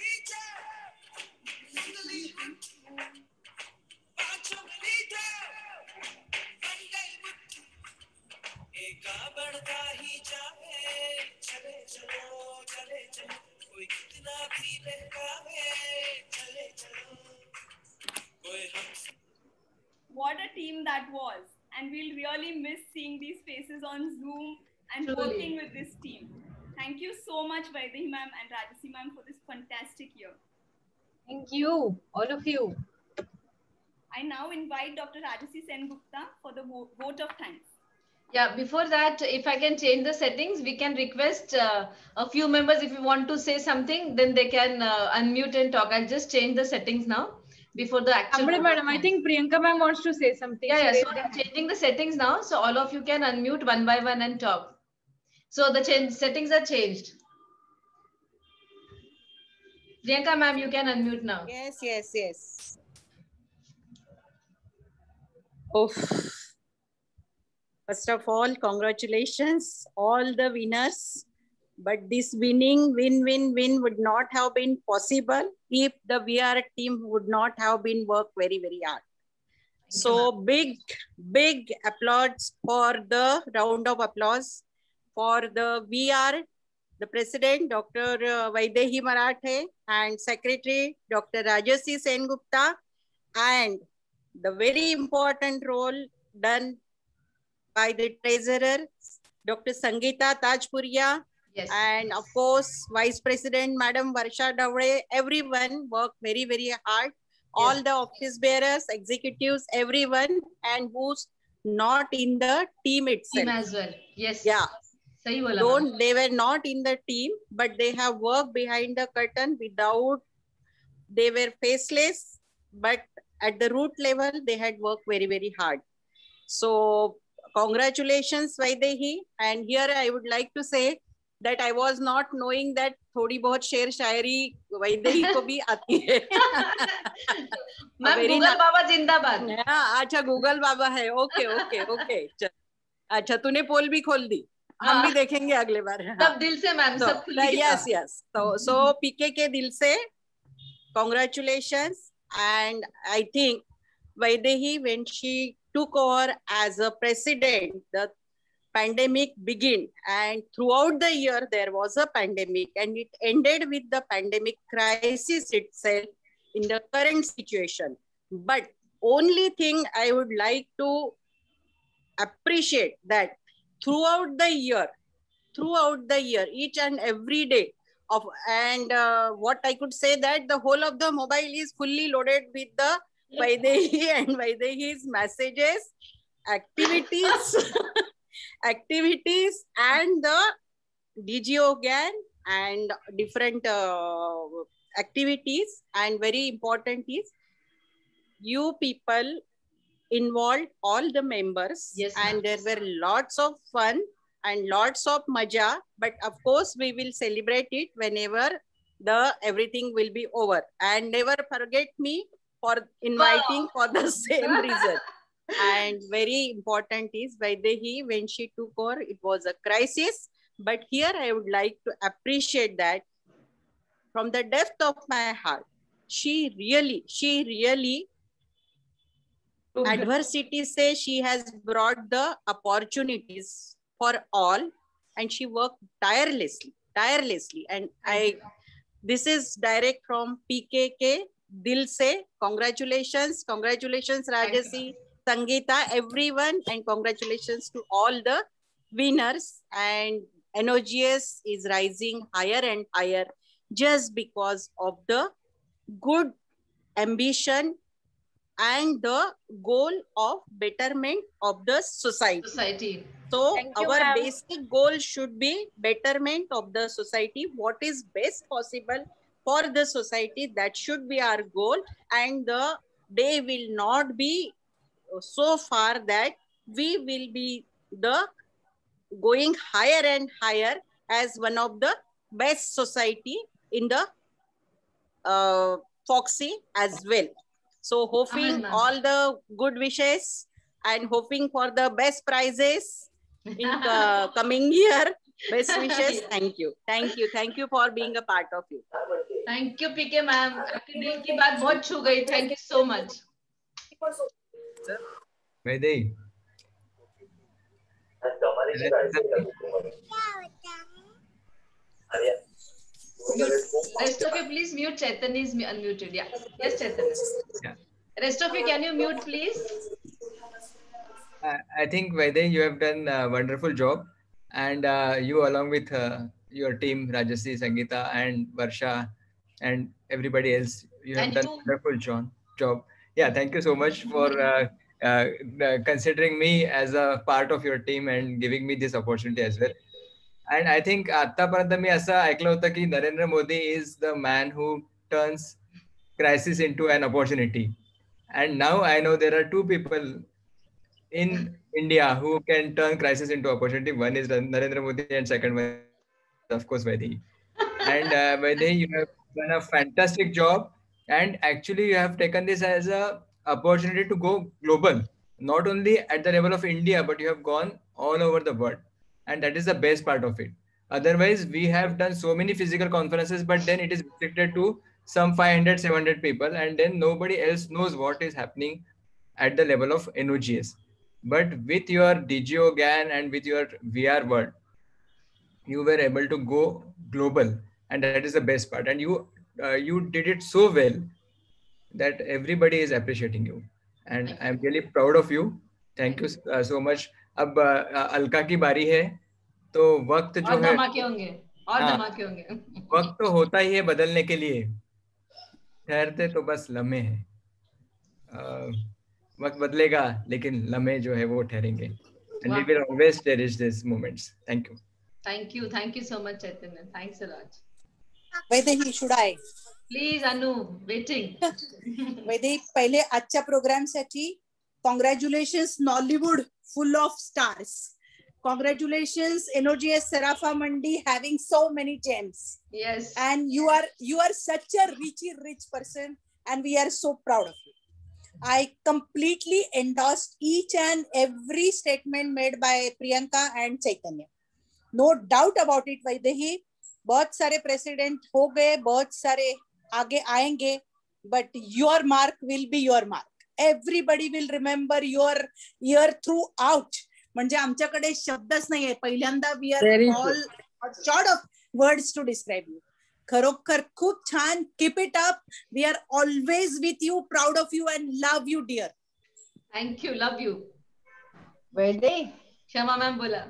What a team that was. And we'll really miss seeing these faces on Zoom and Truly. working with this team. Thank you so much, Vaidehi ma'am and Rajasi ma'am, for this fantastic year. Thank you, all of you. I now invite Dr. Rajasi Sengupta for the vote of thanks. Yeah, before that, if I can change the settings, we can request a few members, if you want to say something, then they can unmute and talk. I'll just change the settings now before the actual. Ambre madam, I think Priyanka ma'am wants to say something. Yeah, so I'm changing the settings now. So all of you can unmute one by one and talk. So the settings are changed. Priyanka ma'am, you can unmute now. Yes. Oh. First of all, congratulations, all the winners. But this win would not have been possible if the VR team would not have been worked very, very hard. So big applause for the round of applause for the VR, the president, Dr. Vaidehi Marathe, and secretary, Dr. Rajasi Sengupta, and the very important role done by the treasurer, Dr. Sangeeta Tajpuria, Yes. and of course, Vice President Madam Varsha Davde. Everyone worked very, very hard. All the office bearers, executives, everyone, and who's not in the team itself. Team as well. Yes. Yeah. Sahi bola, ma'am. They were not in the team, but they have worked behind the curtain without, they were faceless, but at the root level, they had worked very, very hard. So congratulations, Vaidehi. And here I would like to say that I was not knowing that थोड़ी बहुत शेर शायरी वैदेही को भी आती है. Ma'am Google बाबा जिंदाबाद. अच्छा Google बाबा है. Okay okay okay. अच्छा तूने पोल भी खोल दी. हम भी देखेंगे अगले बार. सब दिल से मैम, सब खुल के. Yes, yes. So पीके के दिल से congratulations. And I think Vaidehi, when she took over as a president, the pandemic began, and throughout the year there was a pandemic, and it ended with the pandemic crisis itself in the current situation. But only thing I would like to appreciate that throughout the year, each and every day of, and what I could say that the whole of the mobile is fully loaded with the Vaidehi and Vaidehi's messages, activities, activities, and the DGO GAN and different activities. And very important is you people involved all the members. Yes, and there were lots of fun and lots of maja, but of course we will celebrate it whenever the everything will be over. And never forget me for inviting for the same reason. And very important is Vaidehi, when she took over, it was a crisis. But here I would like to appreciate that from the depth of my heart, she really adversity say she has brought the opportunities for all, and she worked tirelessly. And this is direct from PKK Dil se. Congratulations Rajasi, Sangeeta, everyone, and congratulations to all the winners. And NOGS is rising higher and higher just because of the good ambition and the goal of betterment of the society. So our basic goal should be betterment of the society. What is best possible for the society, that should be our goal. And the day will not be so far that we will be the going higher and higher as one of the best society in the Foxy as well. So hoping all the good wishes and hoping for the best prizes in coming year. Best wishes. Thank you for being a part of it. Thank you PK ma'am. आपके दिल की बात बहुत छू गई. Thank you so much. Vaidehi. Rest of you please mute. Chaitanya is unmuted. Yeah. Yes, Chaitanya. Yeah. Rest of you, can you mute please? I think Vaidehi, you have done a wonderful job, and you along with your team, Rajasi, Sangeeta, and Varsha, and everybody else, you have done a wonderful job. Yeah, thank you so much for considering me as a part of your team and giving me this opportunity as well. And I think आतापर्यंत मी असं ऐकलं होतं की Narendra Modi is the man who turns crisis into an opportunity. And now I know there are two people in India who can turn crisis into opportunity. One is Narendra Modi, and second one, of course, Vaidehi. And Vaidehi, you have done a fantastic job. And actually, you have taken this as an opportunity to go global, not only at the level of India, but you have gone all over the world. And that is the best part of it. Otherwise, we have done so many physical conferences, but then it is restricted to some 500, 700 people. And then nobody else knows what is happening at the level of NOGS. But with your DGO GAN and with your VR world, you were able to go global. And that is the best part. And you did it so well that everybody is appreciating you. and I'm really proud of you. Thank you so much. अब अलका की बारी है, तो वक्त जो है धमाके होंगे और हाँ, धमाके होंगे। वक्त तो होता ही है बदलने के लिए, ठहरते तो बस लम्हे हैं। वक्त बदलेगा लेकिन लम्हे जो है वो ठहरेंगे, and we will always cherish these moments. Thank you. Thank you so much, Chaitanya. Thanks a lot. Vaidehi, should I? Please, Anu, waiting. Vaidehi, पहिले आजच्या प्रोग्रामसाठी congratulations Nollywood, full of stars. Congratulations NOGS Sarafa Mandi, having so many gems. Yes. And you are such a rich person, and we are so proud of you. I completely endorsed each and every statement made by Priyanka and Chaitanya. No doubt about it, Vaidehi. बहुत सारे president हो गए, बहुत सारे आगे आएंगे, but your mark will be your mark. Everybody will remember your year throughout. म्हणजे आमच्याकडे शब्दच नाहीये. पहिल्यांदा we are all short of words to describe you. खरोखर खूप छान. Keep it up. We are always with you, proud of you, and love you, dear. Thank you, love you. Vaidehi, Shama ma'am bola.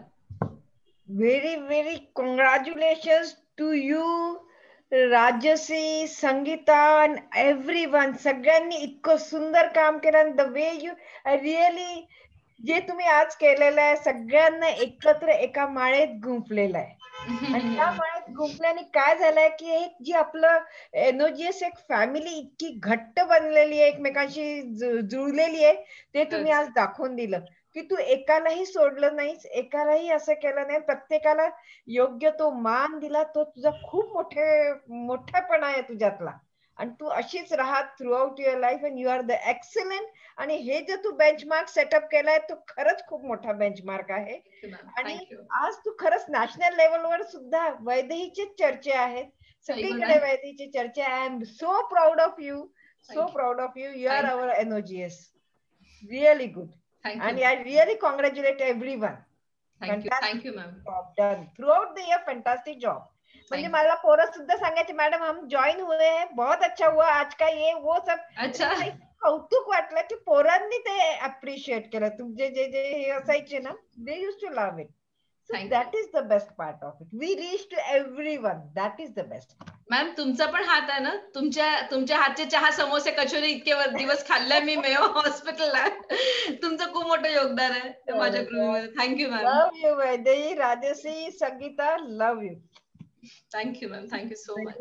Very congratulations to you, Rajasi, Sangeeta, and everyone. सगळ्यांनी इतकं सुंदर काम केलं, and the way you really जे तुम्ही आज केलेलं आहे सगळ्यांना एकत्र एका माळेत गुंफलेलं आहे. आणि त्या माळेत गुंफल्याने काय झालंय की एक जी आपलं NOGS एक फॅमिली इतकी घट्ट बनलेली आहे, एकमेकांशी जुळलेली आहे, ते तुम्ही आज दाखवून दिलं की तू एकालाही सोडलं नाहीस, एकालाही असं केलं नाही, प्रत्येकाला योग्य तो मान दिला. तो तुझा खूप मोठेपणा आहे तुझ्यातला, आणि तू अशीच राहा throughout your life, and you are the excellent. आणि हे जे तू बेंचमार्क सेटअप केलाय तो खरंच खूप मोठा बेंचमार्क आहे. आणि आज तू खरंच नॅशनल लेवलवर सुद्धा वैदेहीचे चर्चे आहेत, सगळीकडे वैदेहीची चर्चा. I am so proud of you, so proud of you. You are our NOGS. Really good. And I really congratulate everyone. Thank you, ma'am. Job done throughout the year. Fantastic job. म्हणजे मला पोरं सुद्धा सांगायचे, madam हम join हुए हैं, बहुत अच्छा हुआ आज का ये वो सब. अच्छा, कौतुक वाटलं की पोरांनी ते अप्रिशिएट केलं. तुमचे जे हे असायचे ना, they used to love it. So that is the best part of it. We reach to everyone. That is the best. Ma'am तुमचा पण हात आहे ना, तुमच्या हातचे चहा, समोसे, कचोरी इतके दिवस खाल्ल्या मी मेयो हॉस्पिटलला. तुमचं खूप मोठं योगदान आहे माझ्या ग्रुपमध्ये. Thank you ma'am. Love you Vaidehi, Rajshree, Sangeeta, love you. Thank you, ma'am. Thank you so much.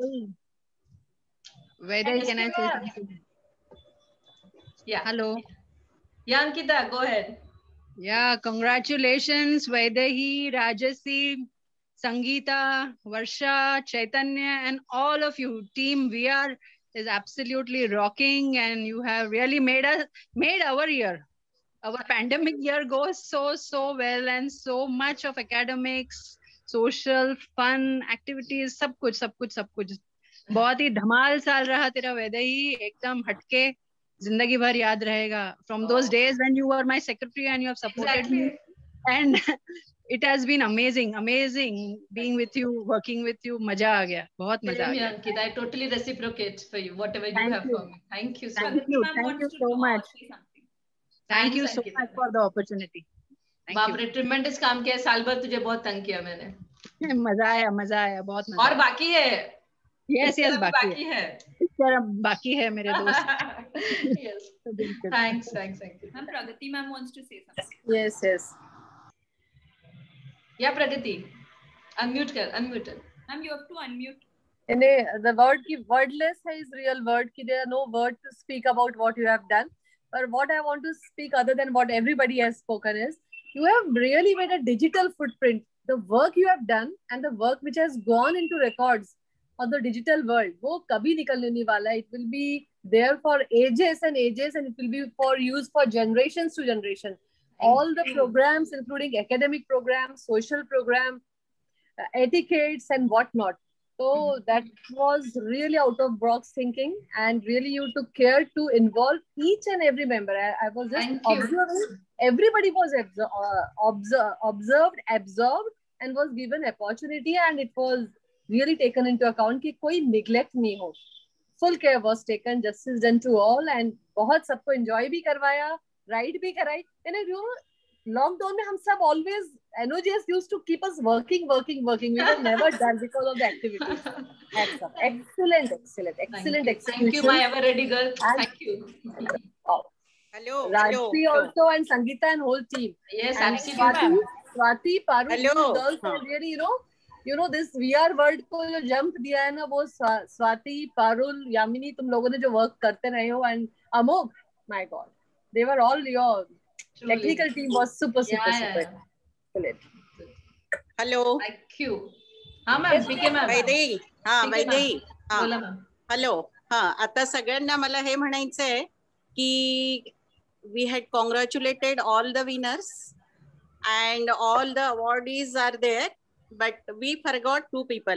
Vaidehi, can I say something? Yeah. Hello. Yeah, Ankita, go ahead. Yeah, congratulations, Vaidehi, Rajasi, Sangeeta, Varsha, Chaitanya, and all of you. Team VR is absolutely rocking, and you have really made our year. Our pandemic year goes so well, and so much of academics, social, fun, activities, सब कुछ बहुत ही धमाल साल रहा तेरा वैदेही. एकदम हटके, जिंदगी भर याद रहेगा. From those days when you were my secretary and you have supported me, and it has been amazing being with you, working with you. मजा आ गया, बहुत मजा आ गया. Ankita, I totally reciprocate for you whatever you have for me. Thank you so much. Thank you so much. Thank you so much for the opportunity. बापरे, tremendous काम किया साल भर, तुझे बहुत तंग किया मैंने. मजा आया बहुत मजा. और बाकी है. Yes, बाकी है. इस तरह बाकी है मेरे दोस्त. Yes. Thanks. Ma'am, Pragati ma'am wants to say something. Yes. Yeah, Pragati. Unmute. Ma'am, you have to unmute. The word ki wordless is real word ki there are no words to speak about what you have done. But what I want to speak other than what everybody has spoken is, you have really made a digital footprint. The work you have done and the work which has gone into records of the digital world, वो कभी निकलने नहीं वाला. It will be there for ages and ages, and it will be for use for generations to generation. All the programs, including academic programs, social programs, etiquettes and whatnot. So that was really out of box thinking, and really you took care to involve each and every member. I was just observing. Everybody was observed, absorbed, and was given opportunity, and it was really taken into account कि कोई neglect नहीं हो. Full care was taken, justice done to all, and बहुत सबको enjoy भी करवाया, ride भी कराई। लॉकडाउन में हम सब always NOGS used to keep us working. We were never done because of the activities. Excellent execution. Thank you, my ever ready girl. Thank you. Hello. Rajshri also, and Sangeeta and whole team. Yes, and absolutely. Swati, Parul, Hello. girls are really, this VR world को जो jump दिया है ना, वो स्वाति, पारुल, यामिनी, तुम लोगों ने जो work करते रहे हो, and Amog, my God, they were all your technical team was super. Hello. Thank you. हाँ मॅम, ठीक आहे मॅम. वैदेही. बोला मॅम. हॅलो. आता सगळ्यांना मला हे म्हणायचंय की we had congratulated all the winners and all the awardees are there, but we forgot two people,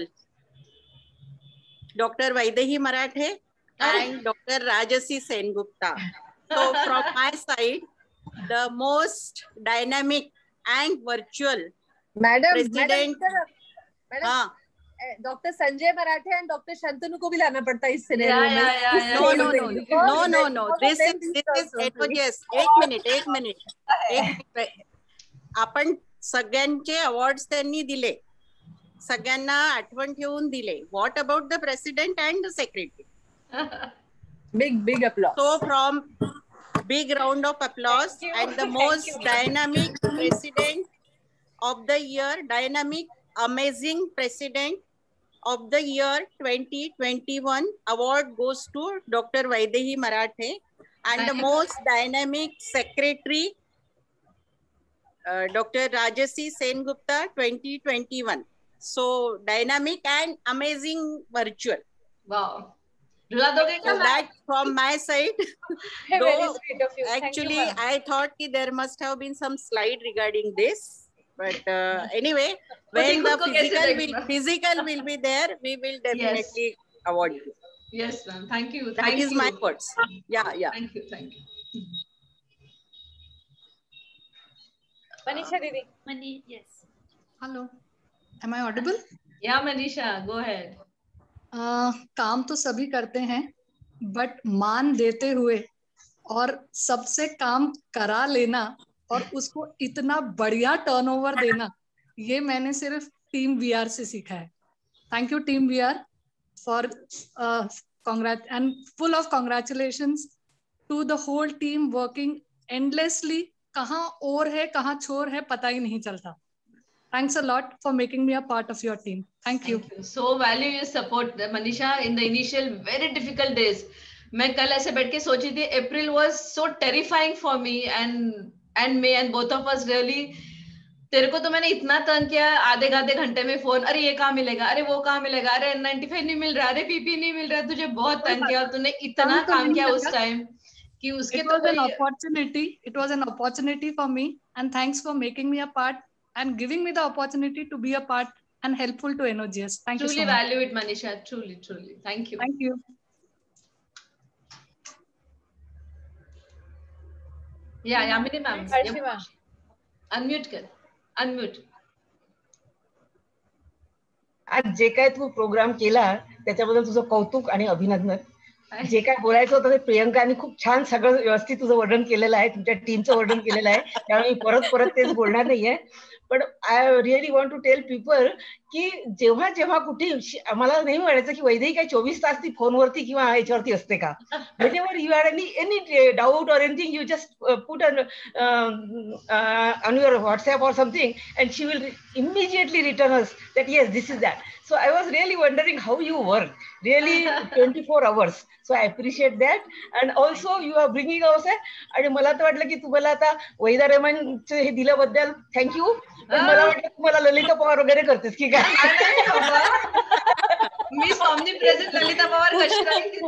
Dr. Vaidehi Marathe and Dr. Rajasi Sengupta. So from my side, the most dynamic and virtual president. Madam, Dr. Sanjay Marathe and Dr. Shantanu को भी लाना पड़ता है इस scenario में. No. This is NOGS. एक minute. आपण सगळ्यांचे अवॉर्ड्स त्यांनी दिले, सगळ्यांना आठवण ठेवून दिले. What about the president and the secretary? Big applause. So from big round of applause and the most dynamic president of the year, dynamic, amazing president of the year 2021 award goes to Dr. Vaidehi Marathe, and the most dynamic secretary, Dr. Rajasi Sengupta 2021. So dynamic and amazing virtual. Wow. So that from my side. Very sweet of you. Actually, I thought there must have been some slide regarding this. But anyway, when the physical will be there, we will definitely award you. Yes, ma'am. Thank you. That is my words. Yeah. Thank you. Manisha Didi. Yes. Hello. Am I audible? Yeah, Manisha, go ahead. काम तो सभी करते हैं, but मान देते हुए और सबसे काम करा लेना और उसको इतना बढ़िया टर्नओवर देना, ये मैंने सिर्फ टीम VR से सीखा है. Thank you team VR for congrats and full of congratulations to the whole team working endlessly. कहाँ और है कहाँ छोर है पता ही नहीं चलता. Thanks a lot for making me a part of your team. Thank you. So value your support, Manisha, in the initial very difficult days. मैं कल ऐसे बैठ के सोची थी, April was so terrifying for me and May and both of us really. तेरे को तो मैंने इतना तंग किया, आधे घंटे में फोन, अरे ये कहाँ मिलेगा, अरे वो कहाँ मिलेगा, अरे N95 नहीं मिल रहा, अरे PP नहीं मिल रहा. तुझे बहुत तंग किया, तूने इतना काम किया उस टाइम कि उसके It was an opportunity for me, and thanks for making me a part and giving me the opportunity to be a part and helpful to NOGS. Thank you so much. Truly value it, Manisha. Truly. Thank you. Thank you. Yeah, Yamini ma'am. Unmute. आज जे काय तू programme केला त्याच्याबद्दल तुझं कौतुक आणि अभिनंदन. जे काय बोलायचं होतं ते प्रियंकाने खूप छान सगळं व्यवस्थित तुझं वर्णन केलेलं आहे, तुमच्या टीमचं वर्णन केलेलं आहे, त्यामुळे मी परत तेच बोलणार नाहीये. पण I really want to tell people की जेव्हा कुठे आम्हाला नाही म्हणायचं की वैदेही काय 24 तास ती फोनवरती किंवा याच्यावरती असते का. Whenever you had any doubt or anything, you just put on your WhatsApp or something, and she will immediately return us that yes, this is that. So I was really wondering how you work, really 24 hours. So I appreciate that, and also you are bringing us. आणि मला तर वाटलं की तुम्हाला आता वैदा रेहमानचे हे दिल्याबद्दल thank you. पण मला वाटलं तुम्हाला ललिता पवार वगैरे करतेस की काय. मी स्वामी प्रेझेंट ललिता पवार कशी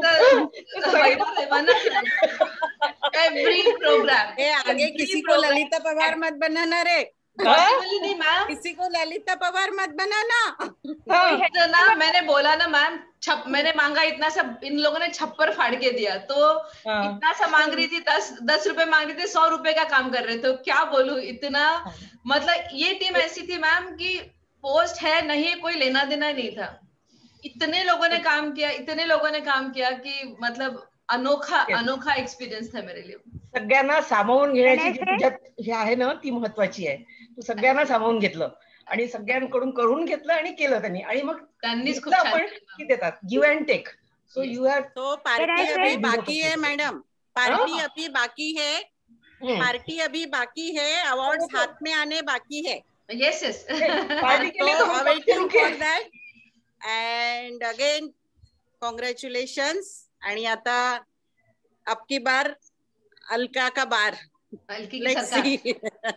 एवरी प्रोग्राम आगे किसी को ललिता पवार मत बनाना रे. नहीं मैम, किसी को ललिता पवार मत बनाना. तो ना मैंने बोला ना मैम, मैंने मांगा इतना सा, इन लोगों ने छप्पर फाड़ के दिया. तो इतना सा मांग रही थी, 10 रुपए मांग रही थी, 100 रुपए का काम कर रहे थे. तो क्या बोलूं, इतना मतलब ये टीम ऐसी थी मैम कि पोस्ट है नहीं, कोई लेना देना नहीं था. इतने लोगों ने काम किया कि मतलब अनोखा एक्सपिरियन्स था मेरे लिए. सगळ्यांना सामावून घेण्याची जी तुझ्यात हे आहे ना ती महत्वाची आहे. तू सगळ्यांना सामावून घेतलं आणि सगळ्यांकडून करून घेतलं आणि केलं त्यांनी आणि मग त्यांनीच खूप छान आपण की देतात give and take. So you have तो पार्टी अभी बाकी है मैडम, पार्टी अभी बाकी है, पार्टी अभी बाकी है, अवार्ड्स हाथ में आने बाकी है. Yes, yes. पार्टी के लिए तो हम waiting for that. And again, congratulations. आणि आता आपकी बार अलका का बार. अलकी की सरकार.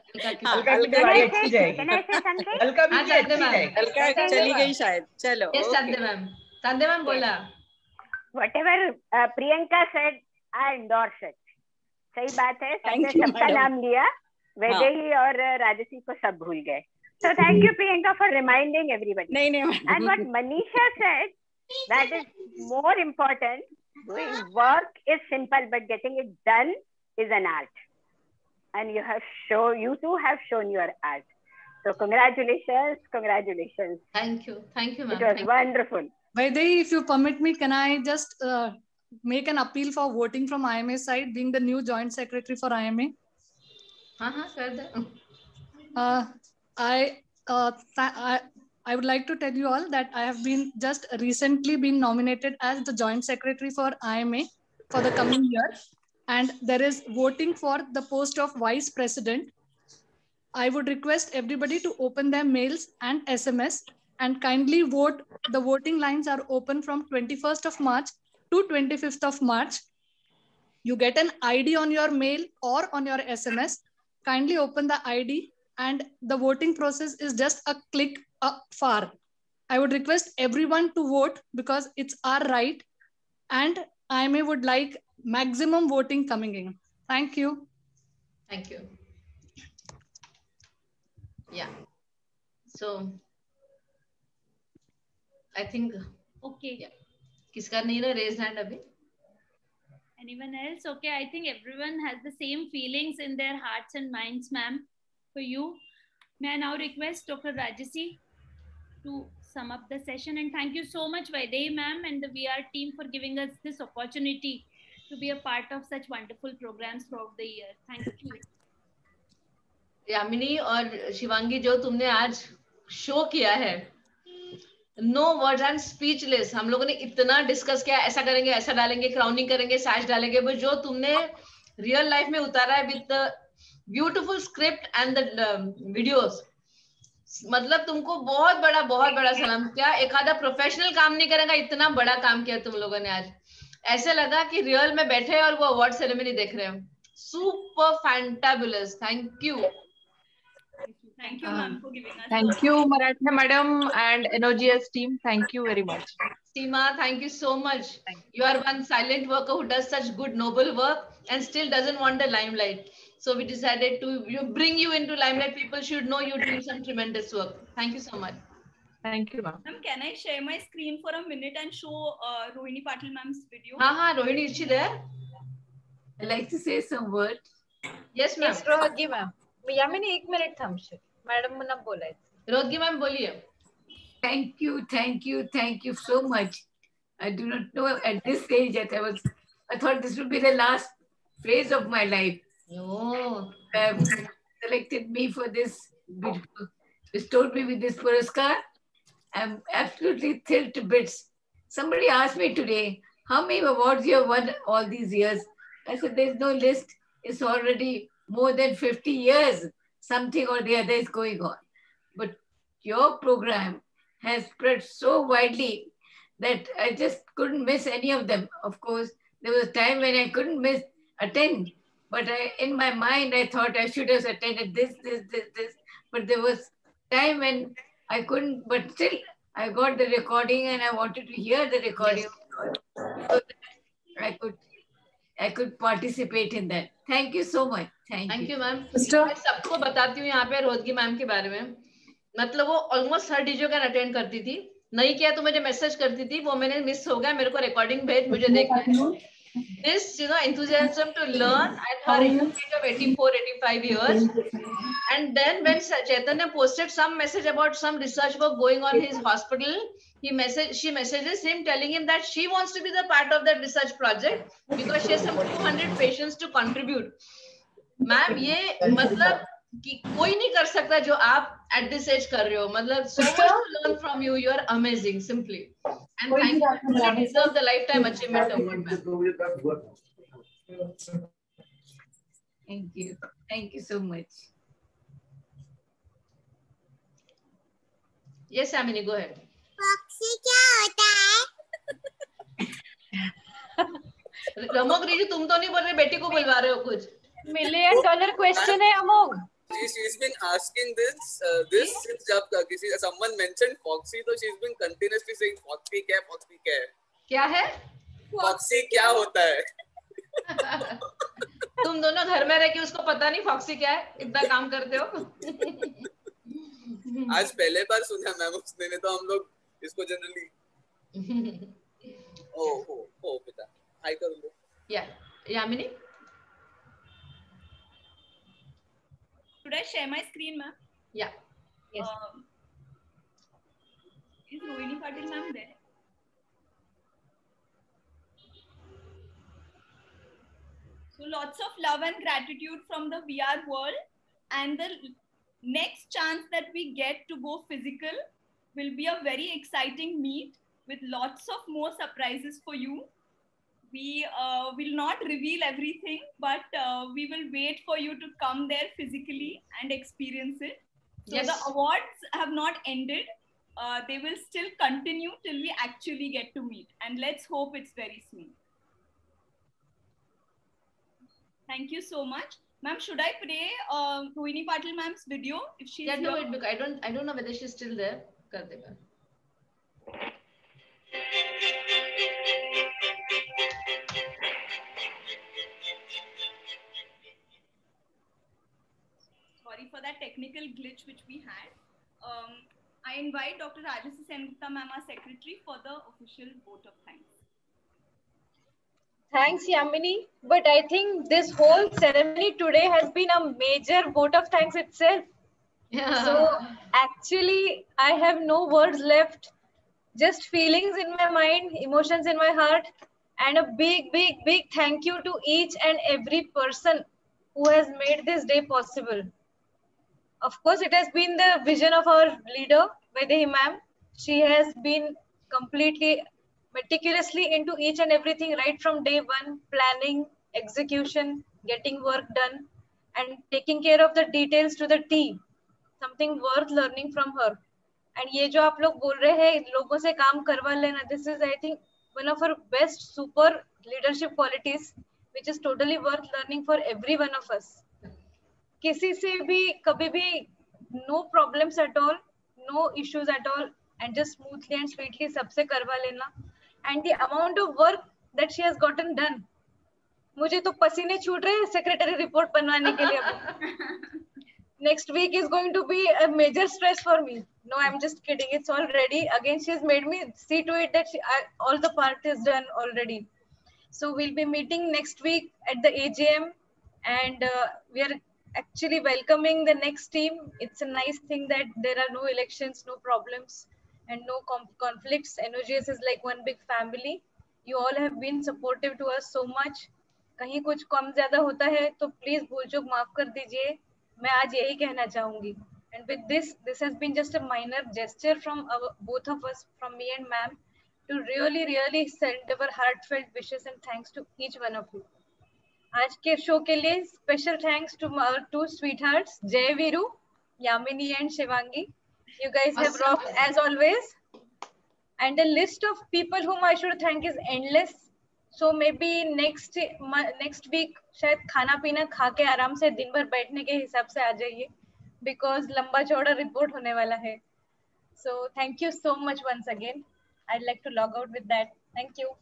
अलका चली गई शायद. चलो. Yes, Sandhya ma'am बोला. Whatever Priyanka said, I endorse it. सही बात है. सबने सबका नाम लिया. वैदेही और राजसी को सब भूल गए. So thank you Priyanka for reminding everybody. And what Manisha said, that is more important. Doing work is simple, but getting it done is an art. And you two have shown your art. So congratulations. Thank you, ma'am. It was wonderful. Vaidehi, if you permit me, can I just make an appeal for voting from IMA side, being the new joint secretary for IMA? I would like to tell you all that I have been just recently been nominated as the joint secretary for IMA for the coming year, and there is voting for the post of vice president. I would request everybody to open their mails and SMS and kindly vote. The voting lines are open from 21st of March to 25th of March. You get an ID on your mail or on your SMS. Kindly open the ID, and the voting process is just a click up far. I would request everyone to vote because it's our right, and IMA would like maximum voting coming in. Thank you. Thank you. Yeah. So I think okay. Yeah. किसका नहीं ना raised hand अभी? Anyone else? Okay, I think everyone has the same feelings in their hearts and minds, ma'am. For you, may I now request Dr. Rajasi to sum up the session, and thank you so much, Vaidehi ma'am and the VR team for giving us this opportunity to be a part of such wonderful programs throughout the year. Thank you. Yamini और शिवांगी, जो तुमने आज show किया है, no words, I am speechless. हम लोगों ने इतना डिस्कस किया, ऐसा करेंगे, ऐसा डालेंगे, क्राउनिंग करेंगे, सैश डालेंगे, वो जो तुमने रियल लाइफ में उतारा है with the beautiful script and the videos, मतलब तुमको बहुत बड़ा सलाम. क्या एक आधा प्रोफेशनल काम नहीं करेगा, इतना बड़ा काम किया तुम लोगों ने आज. ऐसे लगा कि रियल में बैठे और वो अवार्ड सेरेमनी देख रहे हो. Super fantabulous. Thank you. Thank you, ma'am, for giving us. Thank you, Maratha madam and NOGS team. Thank you very much. Seema, thank you so much. You are one silent worker who does such good, noble work and still doesn't want the limelight. So we decided to bring you into limelight. People should know you're doing some tremendous work. Thank you so much. Thank you, ma'am. Ma'am, can I share my screen for a minute and show Rohini Patil ma'am's video? Rohini, is she there? I'd like to say some words. Yes, ma'am. Yes, Rohini ma'am. Yamini एक minute थांबशील. Madam मला बोलायचं. Rohatgi ma'am बोलिए. Thank you so much. I do not know at this stage that I thought this would be the last phase of my life. No. Selected me for this, bestowed me with this Puraskar. I'm absolutely thrilled to bits. Somebody asked me today, how many awards you have won all these years? I said, there's no list. It's already more than 50 years. Something or the other is going on. But your program has spread so widely that I just couldn't miss any of them. Of course, there was a time when I couldn't attend. But in my mind, I thought I should have attended this. But there was time when I couldn't, but still I got the recording and I wanted to hear the recording. So that I could participate in that. Thank you so much. Thank you, ma'am. मैं सबको बताती हूँ यहाँ पे Rohatgi ma'am के बारे में. मतलब वो ऑलमोस्ट हर डीजे का अटेंड करती थी. नहीं किया तो मुझे मैसेज करती थी, वो मैंने मिस हो गया, मेरे को रिकॉर्डिंग भेज, मुझे देखना है. this, enthusiasm to learn at her age of 84, 85 years. And then when Chaitanya posted some message about some research work going on in his hospital, she messages him telling him that she wants to be the part of that research project because she has some 200 patients to contribute. Ma'am, ये मतलब कि कोई नहीं कर सकता जो आप at this age कर रहे हो. मतलब so much to learn from you. You are amazing, simply. And thank you. You deserve the lifetime achievement award, ma'am. Thank you. Thank you so much. Yes, Amini, go ahead. Foxy क्या होता है? रमोग जी, तुम तो नहीं बोल रहे, बेटी को बुलवा रहे हो कुछ? $1 million question है अमोग. She's been asking this since जब someone mentioned Foxy, तो she's been continuously saying Foxy क्या है? क्या है? Foxy क्या होता है? तुम दोनों घर में रह के उसको पता नहीं Foxy क्या है? इतना काम करते हो? आज पहले बार सुना मैम उसने, नहीं तो हम लोग इसको जनरली ओ बेटा हाय कर लो. Yamini, should I share my screen, ma'am? Yeah. Yes. Is Rohini Patil ma'am there? So lots of love and gratitude from the VR world, and the next chance that we get to go physical will be a very exciting meet with lots of more surprises for you. We will not reveal everything, but we will wait for you to come there physically and experience it. So Yes. the awards have not ended. They will still continue till we actually get to meet, and let's hope it's very soon. Thank you so much. Ma'am, should I play Rohini Patil ma'am's video if she's Yeah, do here? it, because I don't know whether she's still there. कर देगा. Sorry for that technical glitch which we had. I invite Dr. Rajasi Sengupta ma'am, our secretary, for the official vote of thanks. Thanks, Yamini. But I think this whole ceremony today has been a major vote of thanks itself. Yeah. So actually, I have no words left. Just feelings in my mind, emotions in my heart, and a big, big, big thank you to each and every person who has made this day possible. Of course, it has been the vision of our leader, Vaidehi ma'am. She has been completely meticulously into each and everything right from day one, planning, execution, getting work done, and taking care of the details to the T. Something worth learning from her. And ये जो आप लोग बोल रहे हैं लोगों से काम करवा लेना, this is I think one of her best super leadership qualities, which is totally worth learning for every one of us. किसी से भी कभी भी no problems at all, no issues at all, and just smoothly and sweetly सबसे करवा लेना. And the amount of work that she has gotten done, मुझे तो पसीने छूट रहे हैं secretary report बनवाने के लिए अभी. Next week is going to be a major stress for me. No, I'm just kidding. It's all ready. Again, she's made me see to it that all the part is done already. So we'll be meeting next week at the AGM, and we are actually welcoming the next team. It's a nice thing that there are no elections, no problems, and no conflicts. NOGS is like one big family. You all have been supportive to us so much. कहीं कुछ कम ज़्यादा होता है तो please भूल चूक माफ कर दीजिए. मैं आज यही कहना चाहूँगी. And with this has been just a minor gesture from both of us, from me and ma'am, to really send our heartfelt wishes and thanks to each one of you. आज के शो के लिए special thanks to our two sweethearts, Jay Viru, Yamini and Shivangi. You guys have rocked as always. And the list of people whom I should thank is endless. So maybe next week शायद खाना पीना खा के आराम से दिन भर बैठने के हिसाब से आ जाइए, because लंबा चौड़ा रिपोर्ट होने वाला है. So thank you so much once again. I'd like to log out with that. Thank you.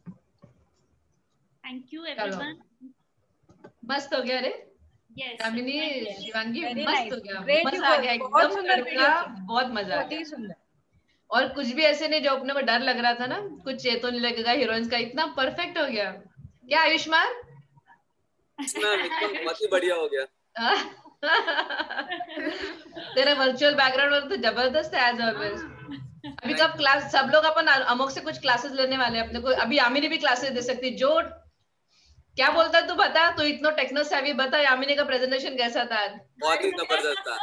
Thank you everyone. मस्त हो गया रे. Yes. यामिनी, शिवांगी मस्त हो गया. Great मजा आ गया बहुत एकदम सुंदर तड़का, बहुत मजा आ गया. सुंदर. और कुछ भी ऐसे नहीं जो अपने को डर लग रहा था ना, कुछ चेतो नहीं लगेगा हीरोइंस का, इतना परफेक्ट हो गया. क्या आयुष्मान? मैम एकदम बहुत ही बढ़िया हो गया। तेरा वर्चुअल बैकग्राउंड तो जबरदस्त है एज ऑलवेज। अभी कब क्लास, सब लोग अपन अमोक से कुछ क्लासेस लेने वाले हैं अपने को। अभी यामिनी भी क्लासेस दे सकती। जो क्या बोलता है तू बता, तू इतना टेक्नो सेवी, बता यामिनी का प्रेजेंटेशन कैसा था आज? बहुत ही जबरदस्त था।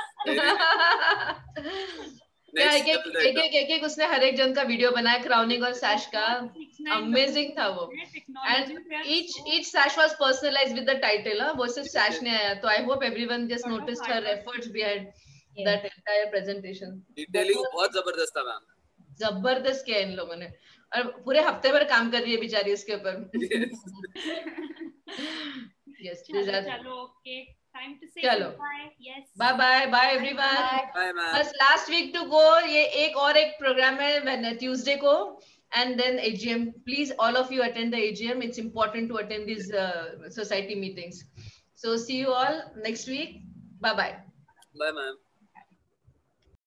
क्या एक उसने हर एक जन का वीडियो बनाया, क्राउनिंग और सैश का। अमेजिंग था वो। And each sash was personalized with the title, वो सिर्फ सैश ने आया। तो I hope everyone just noticed her efforts behind that entire presentation. Detailing बहुत जबरदस्त था मैम। जबरदस्त किया इन लोगों ने, और पूरे हफ्ते भर काम कर रही है बेचारी इसके ऊपर। यस चलो ओके, टाइम टू से चलो bye bye bye everyone. Bye ma'am. बस लास्ट वीक टू गो। ये एक प्रोग्राम है ट्यूसडे को, and then AGM. Please, all of you attend the AGM. It's important to attend these society meetings. So see you all next week. Bye bye. Bye ma'am.